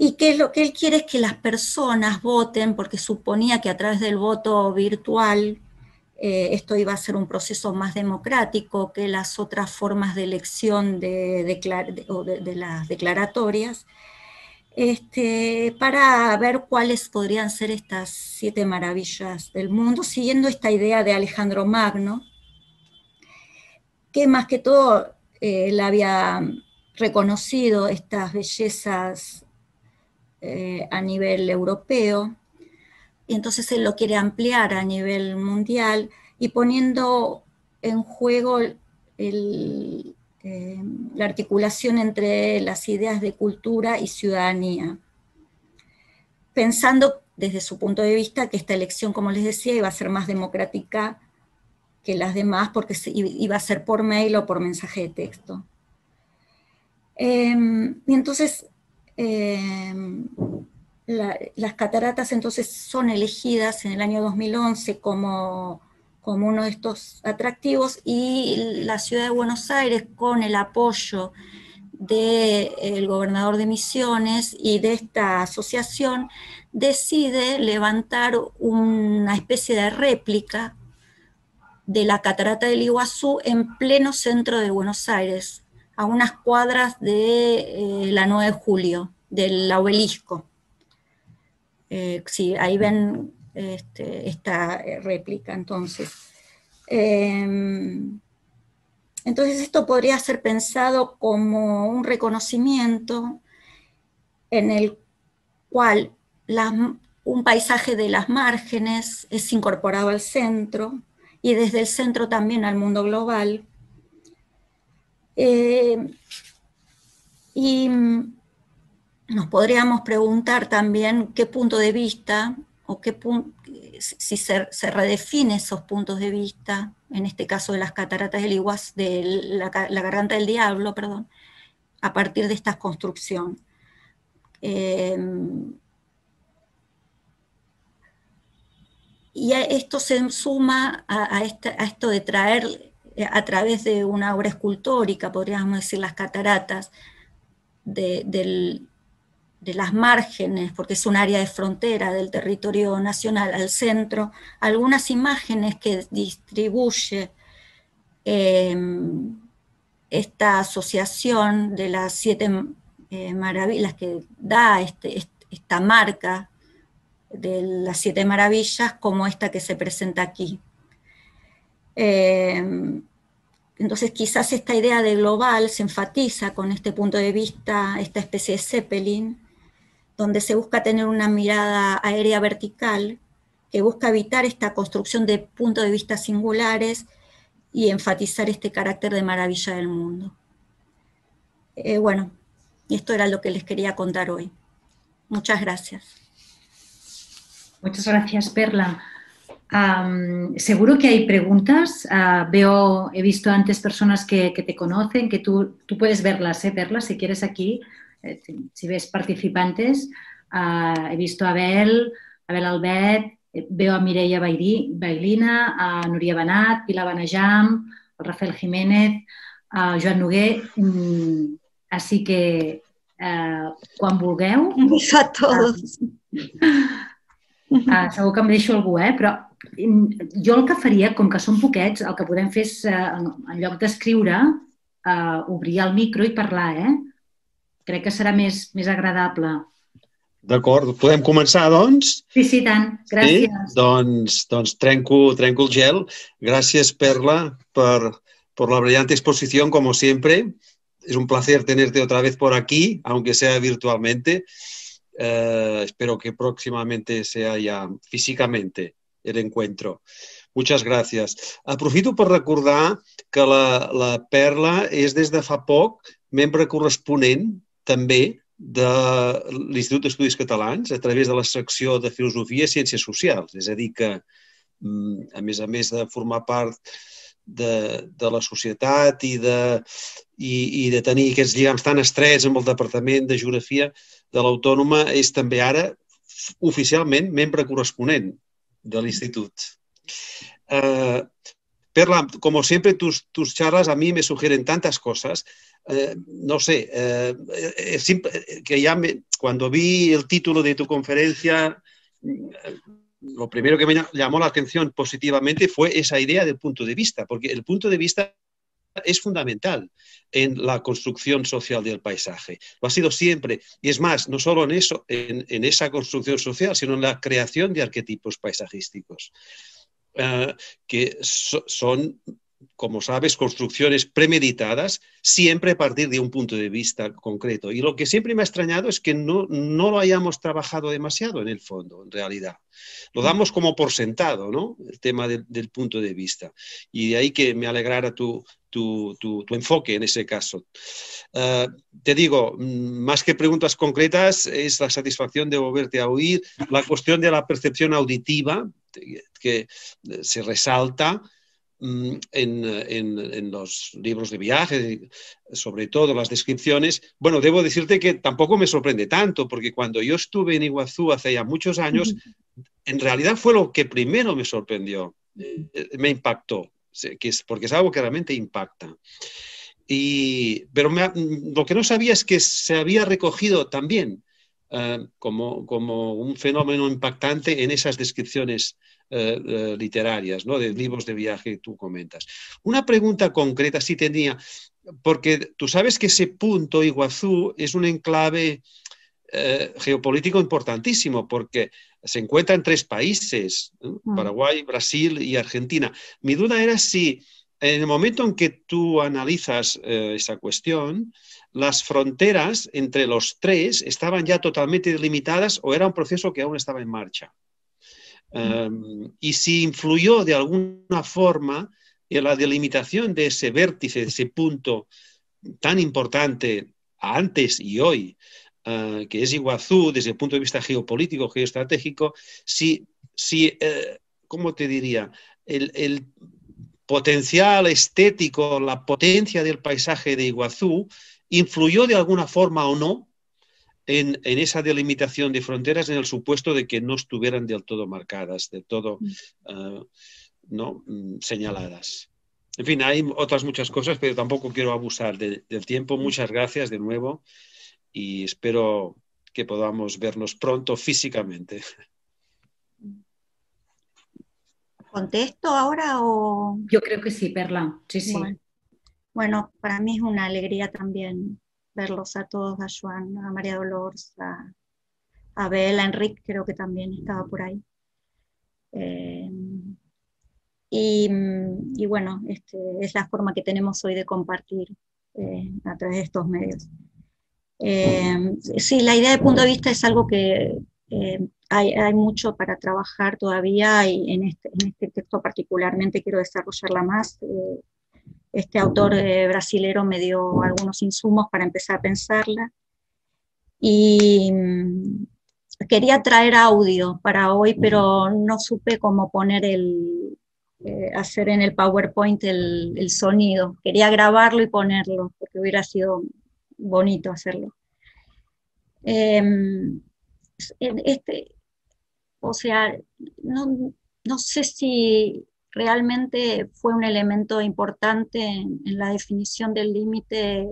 y que lo que él quiere es que las personas voten, porque suponía que a través del voto virtual eh, esto iba a ser un proceso más democrático que las otras formas de elección de, declar de, de, de las declaratorias, este, para ver cuáles podrían ser estas siete maravillas del mundo, siguiendo esta idea de Alejandro Magno, que más que todo eh, él había reconocido estas bellezas eh, a nivel europeo, y entonces él lo quiere ampliar a nivel mundial, y poniendo en juego el, eh, la articulación entre las ideas de cultura y ciudadanía, pensando desde su punto de vista que esta elección, como les decía, iba a ser más democrática que las demás, porque iba a ser por mail o por mensaje de texto. Eh, y entonces, eh, la, las cataratas entonces son elegidas en el año dos mil once como, como uno de estos atractivos, y la ciudad de Buenos Aires, con el apoyo del gobernador de Misiones y de esta asociación, decide levantar una especie de réplica de la Catarata del Iguazú en pleno centro de Buenos Aires, a unas cuadras de eh, la nueve de julio, del obelisco. Eh, sí, ahí ven este, esta réplica, entonces. Eh, entonces esto podría ser pensado como un reconocimiento en el cual las, un paisaje de las márgenes es incorporado al centro, y desde el centro también al mundo global. Eh, y nos podríamos preguntar también qué punto de vista, o qué punto, si se, se redefine esos puntos de vista, en este caso de las cataratas del Iguazú, de la, la Garganta del Diablo, perdón, a partir de esta construcción. Eh, y a esto se suma a, a, esta, a esto de traer a través de una obra escultórica, podríamos decir, las cataratas, de, del, de las márgenes, porque es un área de frontera del territorio nacional, al centro, algunas imágenes que distribuye eh, esta asociación de las siete eh, maravillas, que da este, este, esta marca de las siete maravillas, como esta que se presenta aquí. Eh, entonces quizás esta idea de global se enfatiza con este punto de vista, esta especie de Zeppelin, donde se busca tener una mirada aérea vertical, que busca evitar esta construcción de puntos de vista singulares y enfatizar este carácter de maravilla del mundo. Eh, bueno, esto era lo que les quería contar hoy. Muchas gracias. Muchas gracias, Perla. Um, seguro que hay preguntas. Uh, veo, he visto antes personas que, que te conocen, que tú, tú puedes verlas, ¿eh, Perla? Si quieres aquí, eh, si ves participantes. Uh, he visto a Abel, Abel Albet, eh, veo a Mireia Bailina, a Núria Benat, Pilar Benejam, a Rafael Jiménez, a Joan Noguer. Mm, així que, uh, quan vulgueu... Un beso a todos. Uh, Uh, segur que em deixo algú, eh? Però jo el que faria, com que són poquets, el que podem fer és, uh, en lloc d'escriure, uh, obrir el micro i parlar, eh? Crec que serà més, més agradable. D'acord, podem començar, doncs? Sí, sí, tant. Gràcies. Sí? Doncs, doncs trenco, trenco el gel. Gràcies, Perla, per, por la brillante exposición, como siempre. Es un placer tenerte otra vez por aquí, aunque sea virtualmente. Uh, espero que próximamente sea ya físicamente el encuentro. Muchas gracias. Aprofito per recordar que la, la Perla és des de fa poc membre corresponent també de l'Institut d'Estudis Catalans a través de la secció de Filosofia i Ciències Socials. És a dir que, a més a més de formar part de, de la societat i de, i, i de tenir aquests lligams tan estrets amb el Departament de Geografia de l'Autònoma, és també ara oficialment membre corresponent de l'Institut. Eh, Perla, como siempre, tus, tus charlas a mí me sugieren tantas cosas. Eh, no sé, eh, eh, simple, que ya me, cuando vi el título de tu conferencia, eh, lo primero que me llamó la atención positivamente fue esa idea del punto de vista, porque el punto de vista es fundamental en la construcción social del paisaje. Lo ha sido siempre. Y es más, no solo en eso, en, en esa construcción social, sino en la creación de arquetipos paisajísticos, uh, que so, son, como sabes, construcciones premeditadas, siempre a partir de un punto de vista concreto. Y lo que siempre me ha extrañado es que no, no lo hayamos trabajado demasiado en el fondo, en realidad. Lo damos como por sentado, ¿no? El tema de, del punto de vista. Y de ahí que me alegrara tu, tu, tu, tu enfoque en ese caso. Uh, te digo, más que preguntas concretas, es la satisfacción de volverte a oír. La cuestión de la percepción auditiva, que se resalta en, en, en los libros de viaje, sobre todo las descripciones. Bueno, debo decirte que tampoco me sorprende tanto, porque cuando yo estuve en Iguazú hace ya muchos años, en realidad fue lo que primero me sorprendió, eh, me impactó, que es, porque es algo que realmente impacta. Y, pero me, lo que no sabía es que se había recogido también uh, como, como un fenómeno impactante en esas descripciones uh, uh, literarias, ¿no? De libros de viaje que tú comentas. Una pregunta concreta sí tenía, porque tú sabes que ese punto, Iguazú, es un enclave uh, geopolítico importantísimo, porque se encuentra en tres países, ¿no? mm. Paraguay, Brasil y Argentina. Mi duda era si en el momento en que tú analizas eh, esa cuestión, las fronteras entre los tres estaban ya totalmente delimitadas o era un proceso que aún estaba en marcha. Um, y si influyó de alguna forma en la delimitación de ese vértice, de ese punto tan importante antes y hoy, uh, que es Iguazú, desde el punto de vista geopolítico, geoestratégico, si, si eh, ¿cómo te diría? El... el potencial estético, la potencia del paisaje de Iguazú, influyó de alguna forma o no en, en esa delimitación de fronteras en el supuesto de que no estuvieran del todo marcadas, del todo uh, no, señaladas. En fin, hay otras muchas cosas, pero tampoco quiero abusar de, del tiempo. Muchas gracias de nuevo y espero que podamos vernos pronto físicamente. ¿Contesto ahora o...? Yo creo que sí, Perla. Sí, sí. Bueno, bueno, para mí es una alegría también verlos a todos, a Joan, a María Dolores, a, a Abel, a Enrique, creo que también estaba por ahí. Eh, y, y bueno, este, es la forma que tenemos hoy de compartir eh, a través de estos medios. Eh, sí, la idea de punto de vista es algo que... Eh, Hay, hay mucho para trabajar todavía y en este, en este texto particularmente quiero desarrollarla más. Eh, este autor eh, brasilero me dio algunos insumos para empezar a pensarla y mmm, quería traer audio para hoy, pero no supe cómo poner el, eh, hacer en el PowerPoint el, el sonido. Quería grabarlo y ponerlo, porque hubiera sido bonito hacerlo. Eh, este... O sea, no, no sé si realmente fue un elemento importante en, en la definición del límite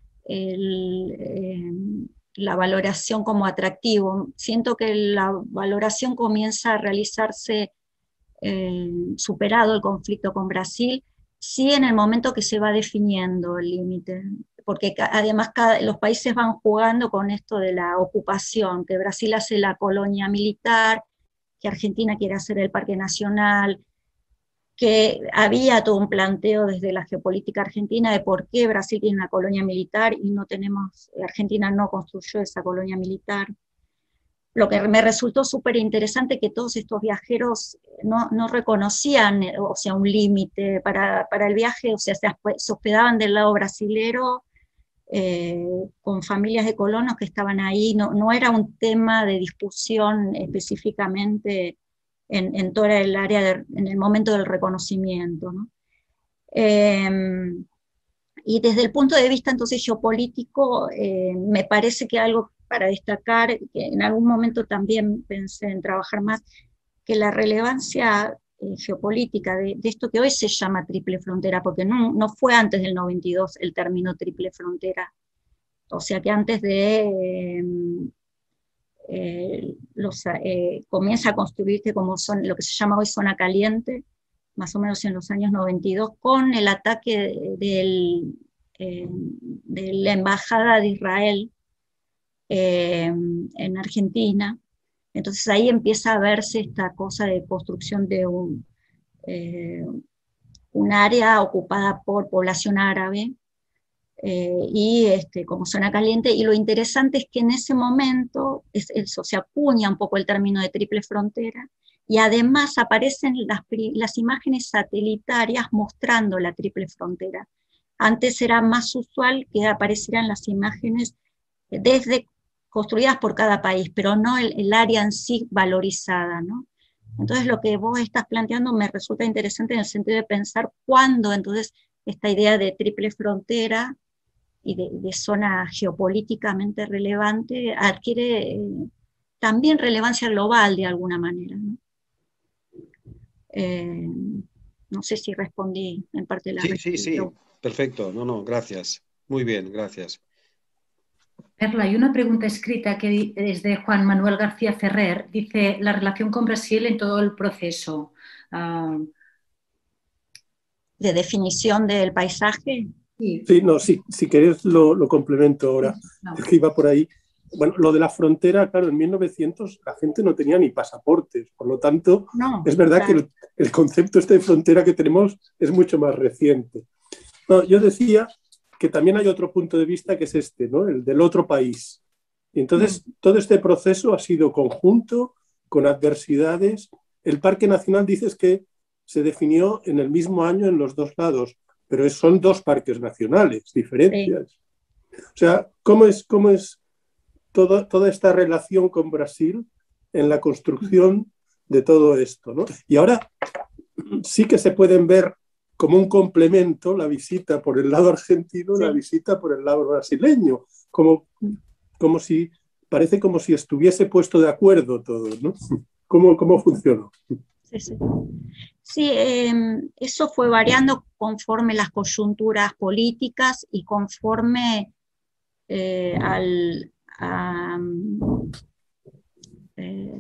eh, la valoración como atractivo. Siento que la valoración comienza a realizarse eh, superado el conflicto con Brasil, sí en el momento que se va definiendo el límite, porque además cada, los países van jugando con esto de la ocupación, que Brasil hace la colonia militar, que Argentina quiere hacer el Parque Nacional, que había todo un planteo desde la geopolítica argentina de por qué Brasil tiene una colonia militar y no tenemos, Argentina no construyó esa colonia militar. Lo que me resultó súper interesante que todos estos viajeros no, no reconocían, o sea, un límite para, para el viaje, o sea, se, se hospedaban del lado brasilero, Eh, con familias de colonos que estaban ahí, no, no era un tema de discusión específicamente en, en toda el área, de, en el momento del reconocimiento, ¿no? Eh, y desde el punto de vista entonces geopolítico, eh, me parece que algo para destacar, que en algún momento también pensé en trabajar más, que la relevancia eh, geopolítica de, de esto que hoy se llama triple frontera, porque no, no fue antes del noventa y dos el término triple frontera. O sea que antes de... Eh, eh, los, eh, comienza a construirse como son, lo que se llama hoy zona caliente, más o menos en los años noventa y dos, con el ataque del, eh, de la Embajada de Israel eh, en Argentina. Entonces ahí empieza a verse esta cosa de construcción de un, eh, un área ocupada por población árabe, Eh, y este, como zona caliente, y lo interesante es que en ese momento es, eso, se acuña un poco el término de triple frontera, y además aparecen las, las imágenes satelitarias mostrando la triple frontera. Antes era más usual que aparecieran las imágenes desde, construidas por cada país, pero no el, el área en sí valorizada, ¿no? Entonces lo que vos estás planteando me resulta interesante en el sentido de pensar cuándo entonces esta idea de triple frontera y de, de zona geopolíticamente relevante adquiere eh, también relevancia global de alguna manera, ¿no? Eh, no sé si respondí en parte de la Sí, respuesta. sí, sí, perfecto. No, no, gracias. Muy bien, gracias. Perla, hay una pregunta escrita que es de Juan Manuel García Ferrer. Dice, la relación con Brasil en todo el proceso. Uh, ¿De definición del paisaje? Sí, sí no, sí, si querés lo, lo complemento ahora, no. Es que iba por ahí. Bueno, lo de la frontera, claro, en mil novecientos la gente no tenía ni pasaportes, por lo tanto, no, es verdad claro. que el, el concepto este de frontera que tenemos es mucho más reciente. No, yo decía que también hay otro punto de vista que es este, ¿no? El del otro país. Y entonces, mm. todo este proceso ha sido conjunto, con adversidades. El Parque Nacional, dices que se definió en el mismo año en los dos lados, pero son dos parques nacionales, diferencias. Sí. O sea, ¿cómo es, cómo es todo, toda esta relación con Brasil en la construcción de todo esto, ¿no? Y ahora sí que se pueden ver como un complemento la visita por el lado argentino y sí. la visita por el lado brasileño, como, como si, parece como si estuviese puesto de acuerdo todo, ¿no? ¿Cómo, cómo funcionó? Sí, sí. Sí, eh, eso fue variando conforme las coyunturas políticas y conforme eh, al, a, eh,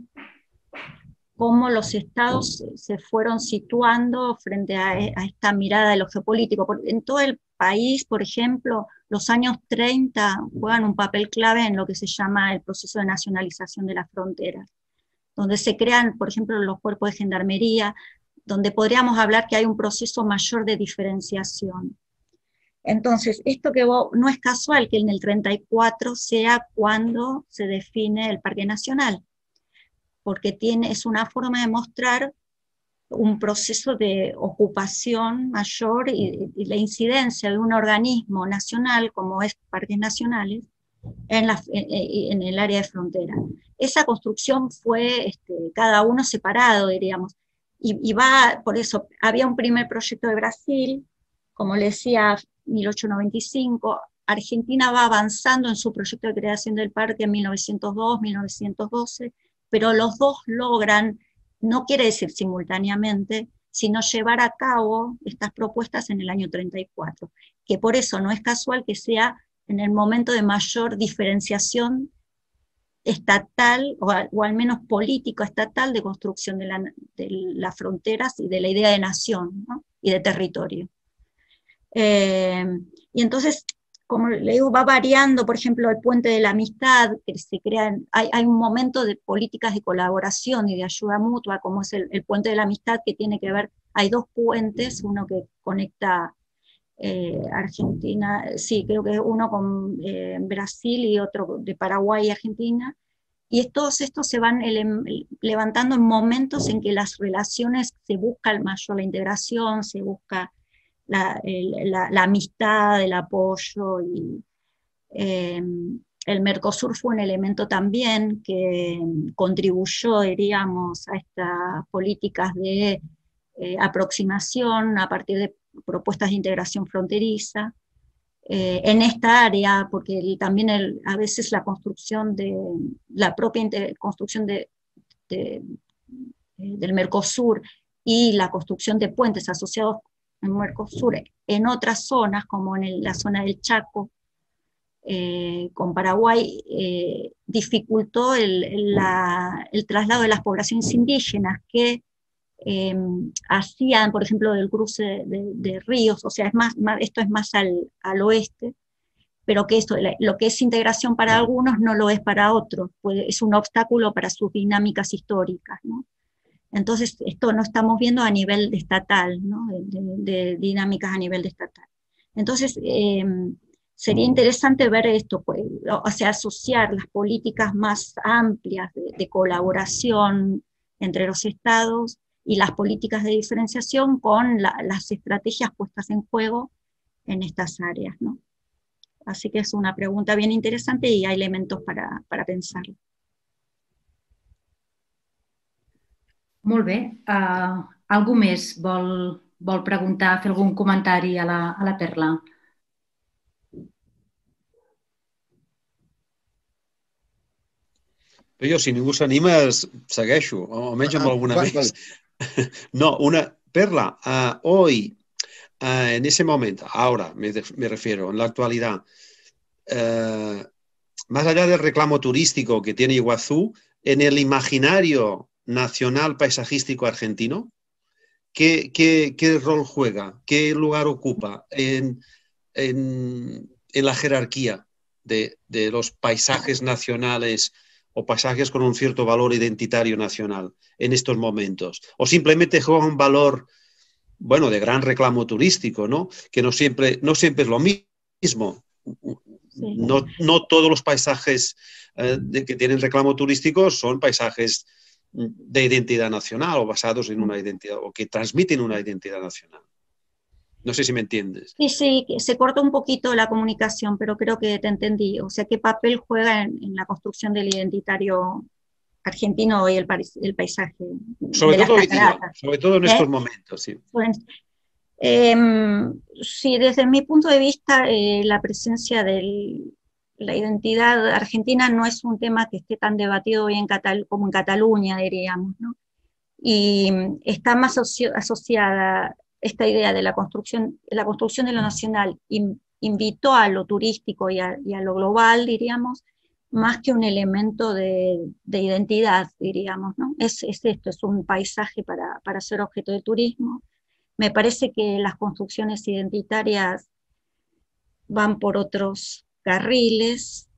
cómo los estados se fueron situando frente a, a esta mirada de lo geopolítico. En todo el país, por ejemplo, los años treinta juegan un papel clave en lo que se llama el proceso de nacionalización de las fronteras, donde se crean, por ejemplo, los cuerpos de gendarmería, donde podríamos hablar que hay un proceso mayor de diferenciación. Entonces, esto que vos, no es casual que en el treinta y cuatro sea cuando se define el Parque Nacional, porque tiene, es una forma de mostrar un proceso de ocupación mayor y, y la incidencia de un organismo nacional, como es Parques Nacionales, en, la, en, en el área de frontera. Esa construcción fue este, cada uno separado, diríamos, y, y va, por eso, había un primer proyecto de Brasil, como le decía, mil ochocientos noventa y cinco, Argentina va avanzando en su proyecto de creación del parque en mil novecientos dos, mil novecientos doce, pero los dos logran, no quiere decir simultáneamente, sino llevar a cabo estas propuestas en el año treinta y cuatro, que por eso no es casual que sea en el momento de mayor diferenciación estatal, o, a, o al menos político-estatal, de construcción de, la, de las fronteras y de la idea de nación, ¿no? Y de territorio. Eh, y entonces, como le digo, va variando, por ejemplo, el puente de la amistad, que se crean, hay, hay un momento de políticas de colaboración y de ayuda mutua, como es el, el puente de la amistad, que tiene que ver, hay dos puentes, uno que conecta eh, Argentina, sí, creo que uno con eh, Brasil y otro de Paraguay y Argentina, y todos estos se van ele- levantando en momentos en que las relaciones se busca mayor la integración, se busca La, el, la, la amistad, el apoyo, y eh, el Mercosur fue un elemento también que contribuyó, diríamos, a estas políticas de eh, aproximación a partir de propuestas de integración fronteriza eh, en esta área, porque el, también el, a veces la construcción de, la propia construcción de, de, del Mercosur y la construcción de puentes asociados en Mercosur en otras zonas, como en el, la zona del Chaco, eh, con Paraguay, eh, dificultó el, el, la, el traslado de las poblaciones indígenas que eh, hacían, por ejemplo, del cruce de, de ríos, o sea, es más, más, esto es más al, al oeste, pero que esto, lo que es integración para algunos no lo es para otros, pues es un obstáculo para sus dinámicas históricas, ¿no? Entonces, esto no estamos viendo a nivel estatal, ¿no? de, de, de dinámicas a nivel de estatal. Entonces, eh, sería interesante ver esto, pues, o sea, asociar las políticas más amplias de, de colaboración entre los estados y las políticas de diferenciación con la, las estrategias puestas en juego en estas áreas, ¿no? Así que es una pregunta bien interesante y hay elementos para, para pensarlo. Molt bé. Uh, algú més vol, vol preguntar, fer algun comentari a la, a la Perla? Però jo, si ningú s'anima, segueixo, o almenys amb alguna ah, més. Vale. No, una... Perla, uh, hoy, uh, en ese momento, ahora me, me refiero, en la actualidad, uh, más allá del reclamo turístico que tiene Iguazú, en el imaginario nacional paisajístico argentino, ¿qué, qué, qué rol juega? ¿Qué lugar ocupa en, en, en la jerarquía de, de los paisajes nacionales o paisajes con un cierto valor identitario nacional en estos momentos? ¿O simplemente juega un valor, bueno, de gran reclamo turístico, ¿no? Que no siempre, no siempre es lo mismo? Sí. No, no todos los paisajes eh, de, que tienen reclamo turístico son paisajes de identidad nacional o basados en una identidad o que transmiten una identidad nacional. No sé si me entiendes. Sí, sí, se cortó un poquito la comunicación, pero creo que te entendí. O sea, ¿qué papel juega en, en la construcción del identitario argentino y el, el paisaje? Sobre todo hoy día, sobre todo en ¿Eh? estos momentos, sí. Pues, eh, sí, desde mi punto de vista, eh, la presencia de la identidad argentina no es un tema que esté tan debatido hoy en Catal como en Cataluña, diríamos, ¿no? Y está más asoci asociada esta idea de la construcción, la construcción de lo nacional, in, invitó a lo turístico y a, y a lo global, diríamos, más que un elemento de, de identidad, diríamos, ¿no? Es, es esto, es un paisaje para, para ser objeto de turismo. Me parece que las construcciones identitarias van por otros carriles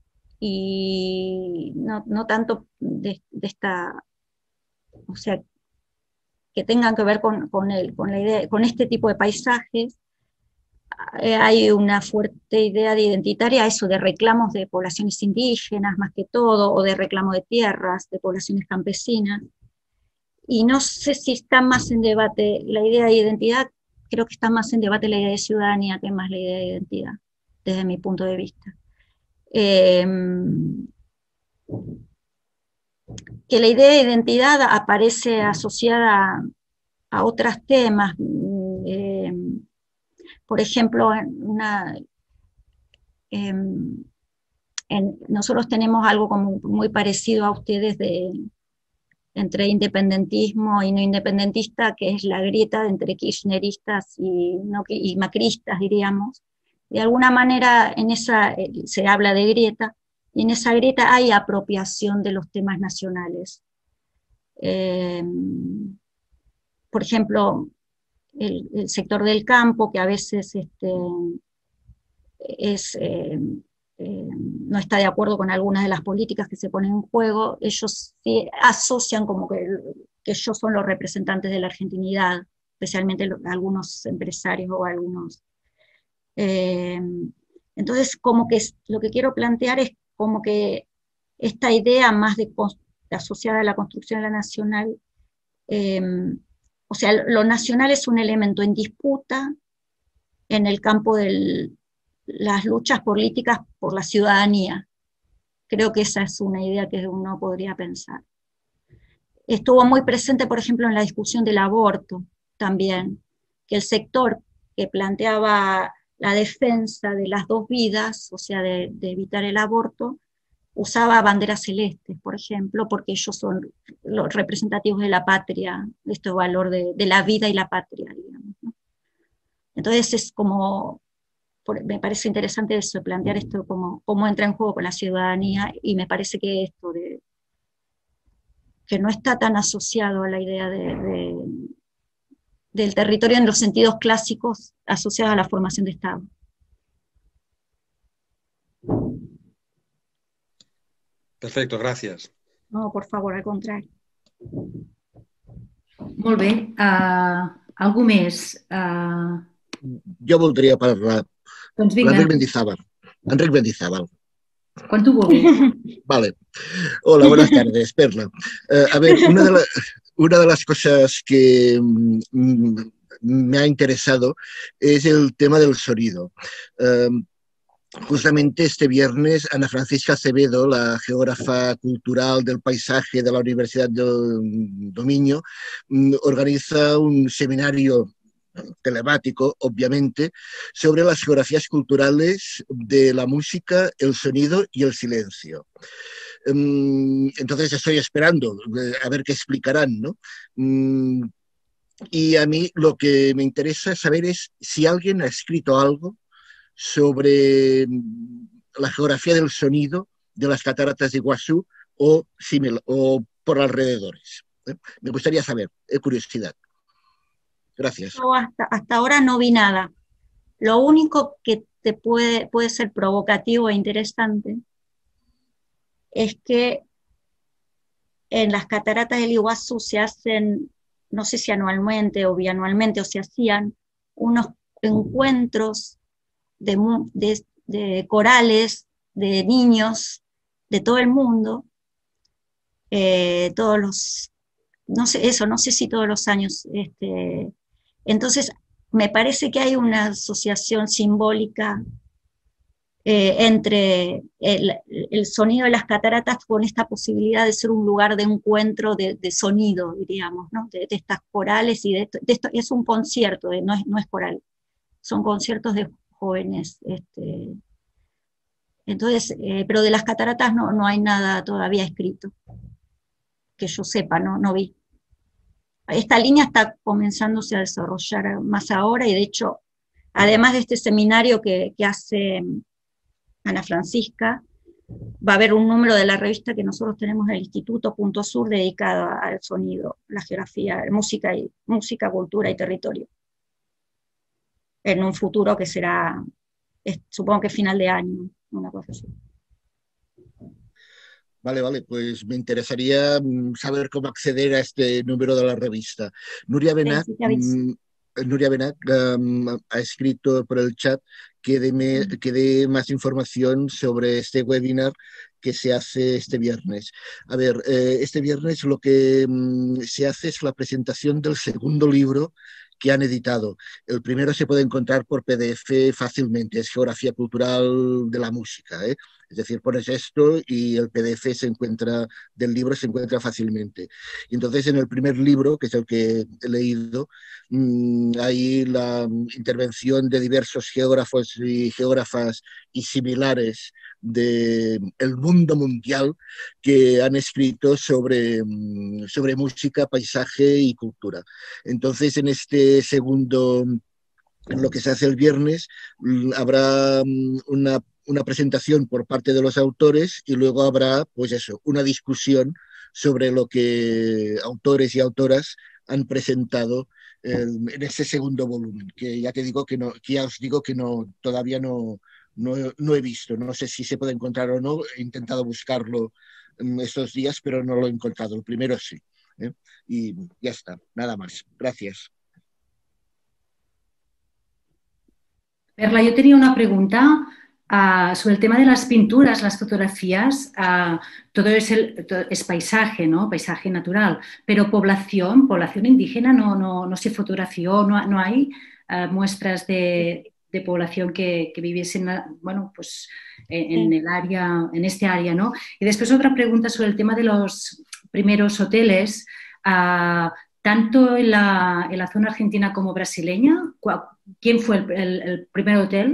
y no, no tanto de, de esta, o sea, que tengan que ver con, con, el, con, la idea, con este tipo de paisajes. Eh, hay una fuerte idea de identitaria, eso de reclamos de poblaciones indígenas más que todo, o de reclamo de tierras, de poblaciones campesinas. Y no sé si está más en debate la idea de identidad, creo que está más en debate la idea de ciudadanía que más la idea de identidad, desde mi punto de vista. Eh, que la idea de identidad aparece asociada a, a otros temas, eh, por ejemplo, una, eh, en, nosotros tenemos algo como muy parecido a ustedes de, entre independentismo y no independentista, que es la grieta entre kirchneristas y, no, y macristas, diríamos. De alguna manera en esa, se habla de grieta, y en esa grieta hay apropiación de los temas nacionales. Eh, por ejemplo, el, el sector del campo, que a veces este, es, eh, eh, no está de acuerdo con algunas de las políticas que se ponen en juego, ellos sí asocian como que, que ellos son los representantes de la argentinidad, especialmente los, algunos empresarios o algunos... Eh, entonces, como que es, lo que quiero plantear es como que esta idea más de, de asociada a la construcción de la nacional, eh, o sea, lo nacional es un elemento en disputa en el campo de las luchas políticas por la ciudadanía. Creo que esa es una idea que uno podría pensar. Estuvo muy presente, por ejemplo, en la discusión del aborto también, que el sector que planteaba la defensa de las dos vidas, o sea, de, de evitar el aborto, usaba banderas celestes, por ejemplo, porque ellos son los representativos de la patria, de este valor de, de la vida y la patria, digamos, ¿no? Entonces es como, me parece interesante eso, plantear esto como cómo entra en juego con la ciudadanía, y me parece que esto de que no está tan asociado a la idea de, de, del territorio en los sentidos clásicos asociados a la formación de Estado. Perfecto, gràcies. No, por favor, al contrari. Molt bé. Uh, algú més? Uh... Jo voldria parlar. Doncs vinga. L'Enric Mendizábal. Enric Mendizábal. Quan tu vulguis. Vale. Hola, buenas tardes, Perla. Uh, a ver, una de, la, una de las cosas que mm, me ha interesado es el tema del sonido. Uh, Justamente este viernes, Ana Francisca Acevedo, la geógrafa cultural del paisaje de la Universidad del Dominio, organiza un seminario telemático, obviamente, sobre las geografías culturales de la música, el sonido y el silencio. Entonces estoy esperando a ver qué explicarán, ¿no? Y a mí lo que me interesa saber es si alguien ha escrito algo sobre la geografía del sonido de las cataratas de Iguazú o, simil, o por alrededores. ¿Eh? Me gustaría saber, es curiosidad. Gracias. No, hasta, hasta ahora no vi nada. Lo único que te puede, puede ser provocativo e interesante es que en las cataratas del Iguazú se hacen, no sé si anualmente o bianualmente, o se hacían unos encuentros De, de, de corales, de niños, de todo el mundo, eh, todos los, no sé, eso, no sé si todos los años, este, entonces me parece que hay una asociación simbólica eh, entre el, el sonido de las cataratas con esta posibilidad de ser un lugar de encuentro de, de sonido, diríamos, ¿no? de, de estas corales, y de esto, de esto, es un concierto, de, no, es, no es coral, son conciertos de jóvenes. Este, entonces, eh, pero de las cataratas no, no hay nada todavía escrito, que yo sepa, no, no vi. Esta línea está comenzándose a desarrollar más ahora, y de hecho, además de este seminario que, que hace Ana Francisca, va a haber un número de la revista que nosotros tenemos en el Instituto Punto Sur dedicado al sonido, la geografía, música, y, música, cultura y territorio, en un futuro que será, es, supongo que final de año, una cosa así. Vale, vale, pues me interesaría saber cómo acceder a este número de la revista. Nuria Benac, sí, sí, Nuria Benac um, ha escrito por el chat que dé, que dé más información sobre este webinar que se hace este viernes. A ver, eh, este viernes lo que um, se hace es la presentación del segundo libro que han editado. El primero se puede encontrar por P D F fácilmente, es Geografía Cultural de la Música, ¿eh? Es decir, pones esto y el P D F se encuentra, del libro se encuentra fácilmente. Y entonces en el primer libro, que es el que he leído, mmm, hay la intervención de diversos geógrafos y geógrafas y similares del mundo mundial que han escrito sobre, sobre música, paisaje y cultura. Entonces, en este segundo, en lo que se hace el viernes, habrá una, una presentación por parte de los autores, y luego habrá, pues eso, una discusión sobre lo que autores y autoras han presentado en, en ese segundo volumen, que ya te digo que no, que ya os digo que no, todavía no No, no he visto, no sé si se puede encontrar o no, he intentado buscarlo estos días, pero no lo he encontrado, el primero sí, ¿eh? Y ya está, nada más, gracias. Perla, yo tenía una pregunta uh, sobre el tema de las pinturas, las fotografías, uh, todo, es el, todo es paisaje, ¿no? Paisaje natural, pero población, población indígena no, no, no se fotografió, no, no hay uh, muestras de... de población que, que viviesen, bueno, pues en, el área, en este área, ¿no? Y después otra pregunta sobre el tema de los primeros hoteles, uh, tanto en la, en la zona argentina como brasileña, ¿quién fue el, el, el primer hotel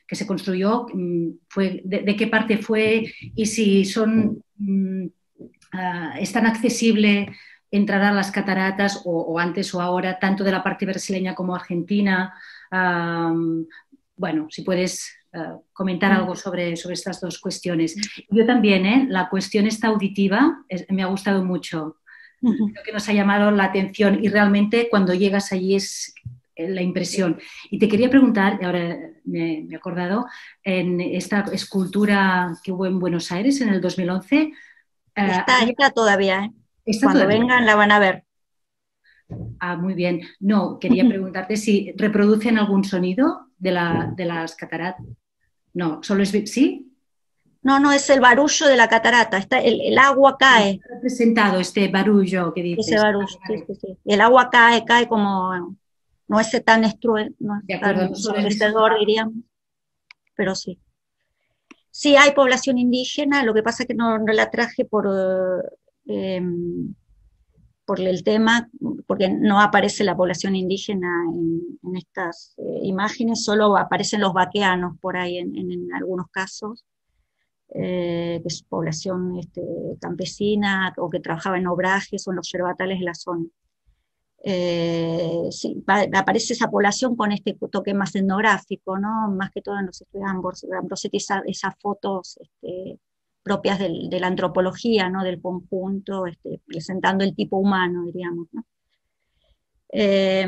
que se construyó, fue, de, de qué parte fue y si son, uh, es tan accesible entrar a las cataratas o, o antes o ahora, tanto de la parte brasileña como argentina. Um, bueno, si puedes uh, comentar algo sobre, sobre estas dos cuestiones. Yo también, ¿eh? La cuestión esta auditiva es, me ha gustado mucho. Uh-huh. Creo que nos ha llamado la atención y realmente cuando llegas allí es la impresión. Y te quería preguntar, ahora me, me he acordado, en esta escultura que hubo en Buenos Aires en el dos mil once. Está, uh, está todavía, ¿eh? Está Cuando todavía. vengan la van a ver. Ah, muy bien. No, quería preguntarte si reproducen algún sonido de, la, de las cataratas. No, solo es... ¿Sí? No, no, es el barullo de la catarata. Está, el, el agua cae. Está representado este barullo que dices. Ese barullo, sí, sí, sí. El agua cae, cae como... No es tan estruendo, no es tan ensordecedor, diríamos. Pero sí. Sí, hay población indígena, lo que pasa es que no, no la traje por... Eh, por el tema, porque no aparece la población indígena en, en estas eh, imágenes, solo aparecen los vaqueanos por ahí en, en, en algunos casos, eh, que es población este, campesina o que trabajaba en obrajes o en los yerbatales de la zona. Eh, sí, va, aparece esa población con este toque más etnográfico, ¿no? Más que todo en los estudios de Ambrosetti, esa, esas fotos este, propias del, de la antropología, ¿no? Del conjunto, este, presentando el tipo humano, diríamos, ¿no? Eh,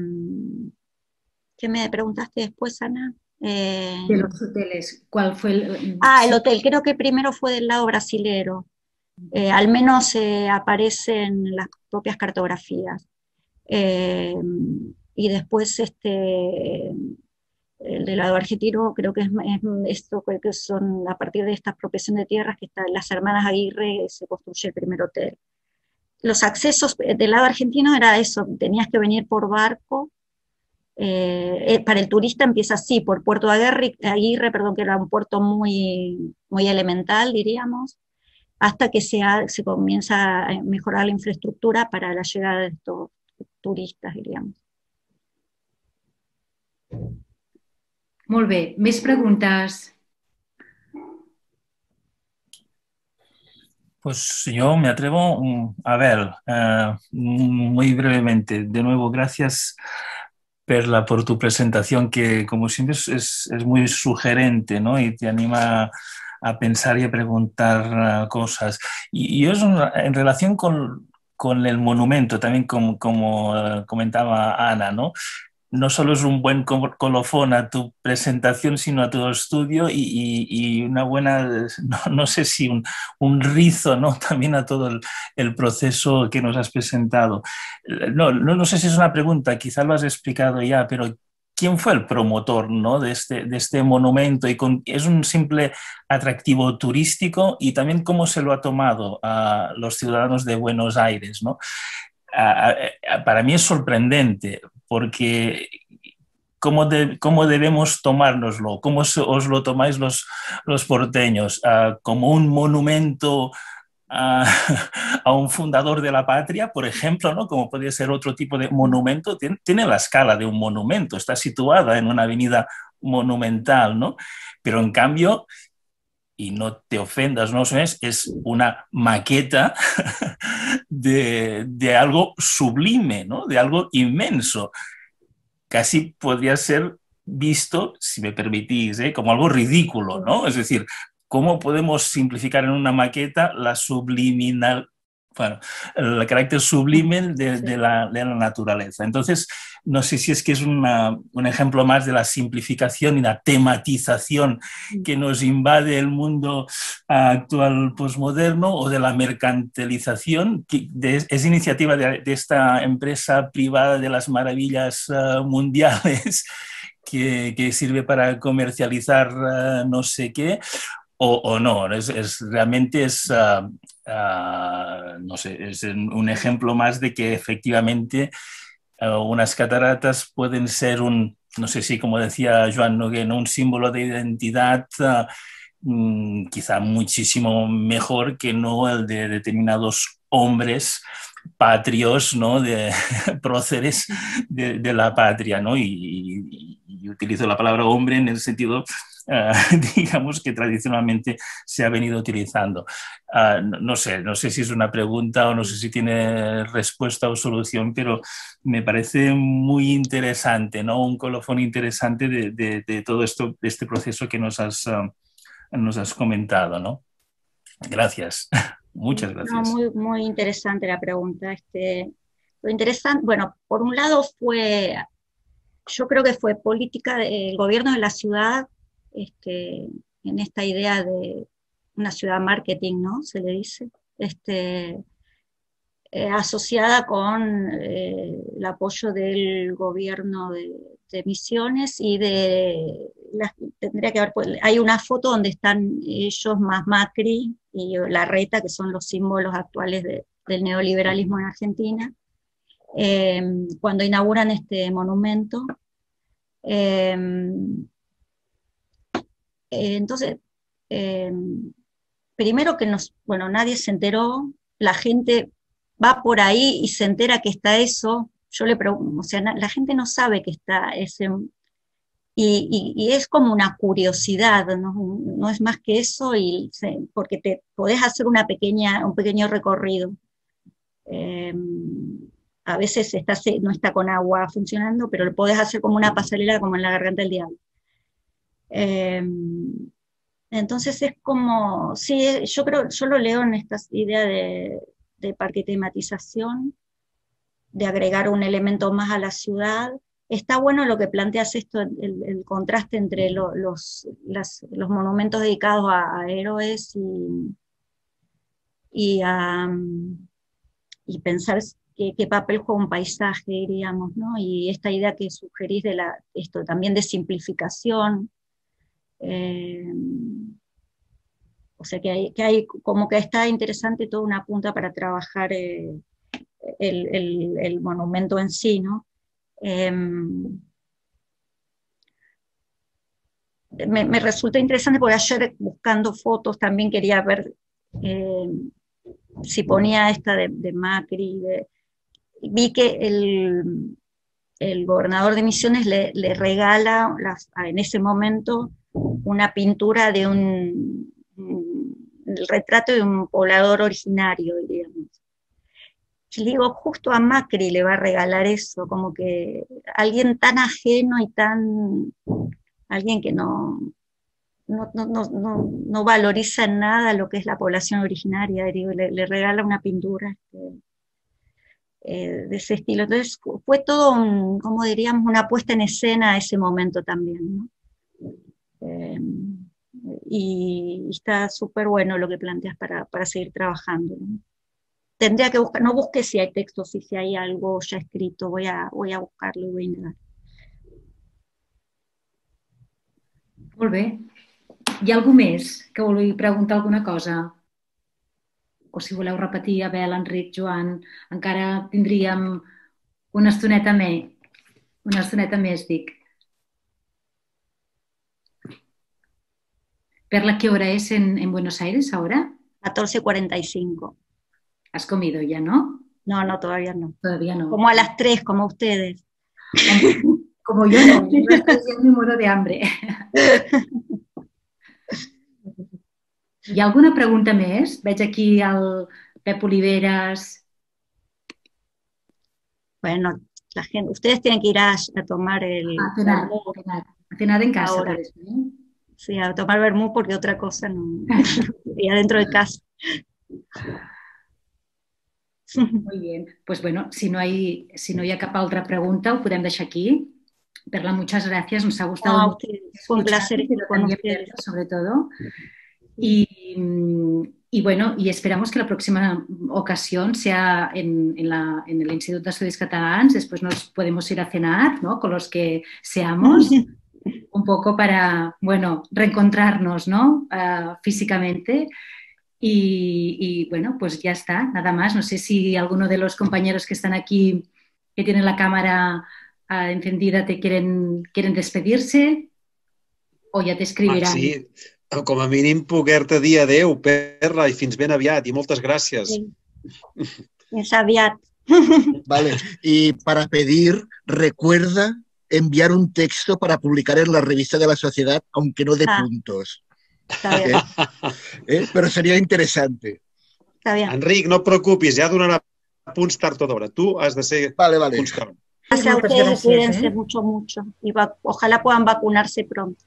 ¿Qué me preguntaste después, Ana? Eh, de los hoteles, ¿cuál fue el...? Ah, el hotel, creo que primero fue del lado brasilero, eh, al menos eh, aparecen las propias cartografías, eh, y después este... el del lado argentino creo que es, es esto que son a partir de esta apropiación de tierras que está, las hermanas Aguirre se construye el primer hotel. Los accesos del lado argentino era eso, tenías que venir por barco, eh, para el turista empieza así, por Puerto Aguirre, Aguirre, perdón, que era un puerto muy, muy elemental, diríamos, hasta que se, ha, se comienza a mejorar la infraestructura para la llegada de estos turistas, diríamos. Molt bé. Més preguntas. Pues yo me atrevo a ver, uh, muy brevemente. De nuevo, gracias, Perla, por tu presentación, que como siempre es, es, es muy sugerente, ¿no? Y te anima a pensar y a preguntar uh, cosas. Y, y yo, en relación con, con el monumento, también como, como uh, comentaba Ana, ¿no? No solo es un buen colofón a tu presentación, sino a tu estudio y, y, y una buena, no, no sé si un, un rizo, ¿no? También a todo el, el proceso que nos has presentado. No, no, no sé si es una pregunta, quizás lo has explicado ya, pero ¿quién fue el promotor, ¿no? de, este, de este monumento? Y con, ¿es un simple atractivo turístico? Y también cómo se lo ha tomado a los ciudadanos de Buenos Aires, ¿no? A, a, para mí es sorprendente porque ¿cómo, de, cómo debemos tomárnoslo? ¿Cómo se, os lo tomáis los, los porteños? Uh, ¿Como un monumento a, a un fundador de la patria, por ejemplo, ¿no? Como podría ser otro tipo de monumento? Tiene, tiene la escala de un monumento, está situada en una avenida monumental, ¿no? Pero en cambio... y no te ofendas, no es, es una maqueta de, de algo sublime, ¿no? De algo inmenso. Casi podría ser visto, si me permitís, ¿eh? como algo ridículo, ¿no? Es decir, ¿cómo podemos simplificar en una maqueta la subliminal, bueno, el carácter sublime de, de, la, de la naturaleza? Entonces, no sé si es que es una, un ejemplo más de la simplificación y la tematización que nos invade el mundo actual posmoderno o de la mercantilización, que de, es iniciativa de, de esta empresa privada de las maravillas uh, mundiales que, que sirve para comercializar uh, no sé qué. O, o no, es, es, realmente es, uh, uh, no sé, es un ejemplo más de que efectivamente uh, unas cataratas pueden ser un, no sé si como decía Joan Noguén, un símbolo de identidad uh, um, quizá muchísimo mejor que no el de determinados hombres patrios, ¿no? De próceres de, de la patria, ¿no? Y, y, y utilizo la palabra hombre en el sentido, uh, digamos, que tradicionalmente se ha venido utilizando. Uh, no, no sé, no sé si es una pregunta o no sé si tiene respuesta o solución, pero me parece muy interesante, ¿no? Un colofón interesante de, de, de todo esto, de este proceso que nos has, uh, nos has comentado, ¿no? Gracias, muchas gracias. No, muy, muy interesante la pregunta. Este, lo interesante, bueno, por un lado fue, yo creo que fue política del gobierno de la ciudad, este, en esta idea de una ciudad marketing, ¿no? Se le dice, este, eh, asociada con eh, el apoyo del gobierno de, de Misiones y de, la, tendría que haber, hay una foto donde están ellos más Macri y Larreta, que son los símbolos actuales de, del neoliberalismo en Argentina, eh, cuando inauguran este monumento. Eh, eh, entonces, eh, primero que nos, bueno, nadie se enteró, la gente va por ahí y se entera que está eso, yo le pregunto, o sea, la gente no sabe que está ese, y, y, y es como una curiosidad, ¿no? No es más que eso, y se, porque te podés hacer una pequeña, un pequeño recorrido. Eh, a veces está, no está con agua funcionando, pero lo podés hacer como una pasarela, como en la Garganta del Diablo. Eh, entonces es como, sí, yo creo, yo lo leo en esta idea de, de parque tematización, de agregar un elemento más a la ciudad. Está bueno lo que planteas esto, el, el contraste entre lo, los, las, los monumentos dedicados a, a héroes y, y, a, y pensar qué, qué papel juega un paisaje, diríamos, ¿no? Y esta idea que sugerís de la, esto también de simplificación. Eh, o sea que hay, que hay, como que está interesante toda una punta para trabajar eh, el, el, el monumento en sí, ¿no? Eh, me, me resulta interesante porque ayer buscando fotos también quería ver eh, si ponía esta de, de Macri, de, vi que el, el gobernador de Misiones le, le regala las, en ese momento una pintura de un, un el retrato de un poblador originario, digamos. Y digo, justo a Macri le va a regalar eso, como que alguien tan ajeno y tan, alguien que no, no, no, no, no valoriza en nada lo que es la población originaria, digo, le, le regala una pintura este, eh, de ese estilo. Entonces fue todo, un, como diríamos, una puesta en escena a ese momento también, ¿no? Eh, y, y está súper bueno lo que planteas para, para seguir trabajando, ¿no? Tendría que buscar, no busque si hay textos, si, si hay algo ya escrito, voy a, voy a buscarlo y voy a indagar. Molt bé. Hi ha algú més que vulgui preguntar alguna cosa? O si voleu repetir, Abel, Enric, Joan, encara tindríem una estoneta més. Una estoneta més, dic. Perla, ¿qué hora es en, en Buenos Aires ahora? catorce cuarenta y cinco. ¿Has comido ya, no? No, no, todavía no. Todavía no. Como a las tres, como ustedes. Como, como yo no, yo ya me muero de hambre. ¿Hi ha alguna pregunta més? Veig aquí el Pep Oliveras. Bueno, la gente, ustedes tienen que ir a, a tomar el... A cenar, a cenar, a cenar en casa. Ahora. Eso, ¿eh? Sí, a tomar vermú porque otra cosa no... y adentro de casa. Muy bien. Pues bueno, si no hay, si no hi ha cap altra pregunta, ho podem deixar aquí. Perla, muchas gracias. Nos ha gustado no, mucho. Fue un placer estar con ustedes. Sobre todo. Y, y bueno, y esperamos que la próxima ocasión sea en, en, la, en el Instituto de Estudios Catalans. Después nos podemos ir a cenar, ¿no? Con los que seamos. Un poco para, bueno, reencontrarnos, ¿no? Uh, físicamente. Y, y bueno, pues ya está, nada más. No sé si alguno de los compañeros que están aquí, que tienen la cámara uh, encendida, te quieren, quieren despedirse o ja t'escriviran. Ah, sí, com a mínim poder-te dir adeu, Perla, i fins ben aviat, i moltes gràcies. Sí. Fins aviat. Vale, y para pedir, recuerda enviar un texto para publicar en la revista de la Sociedad, aunque no de ah, puntos. Está bien. Eh? Eh? Però seria interessant. Está bien. Enric, no et preocupis, ja donarà punts tard o d'hora. Tu has de ser vale, vale. punts d'hora. Gracias a Muchas ustedes, gracias, cuídense ¿eh? mucho, mucho. Y va, ojalá puedan vacunarse pronto.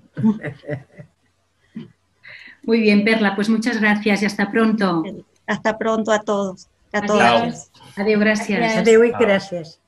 Muy bien, Perla, pues muchas gracias y hasta pronto. Hasta pronto a todos. A Adiós. todas. Adiós, gracias. Adéu i gràcies.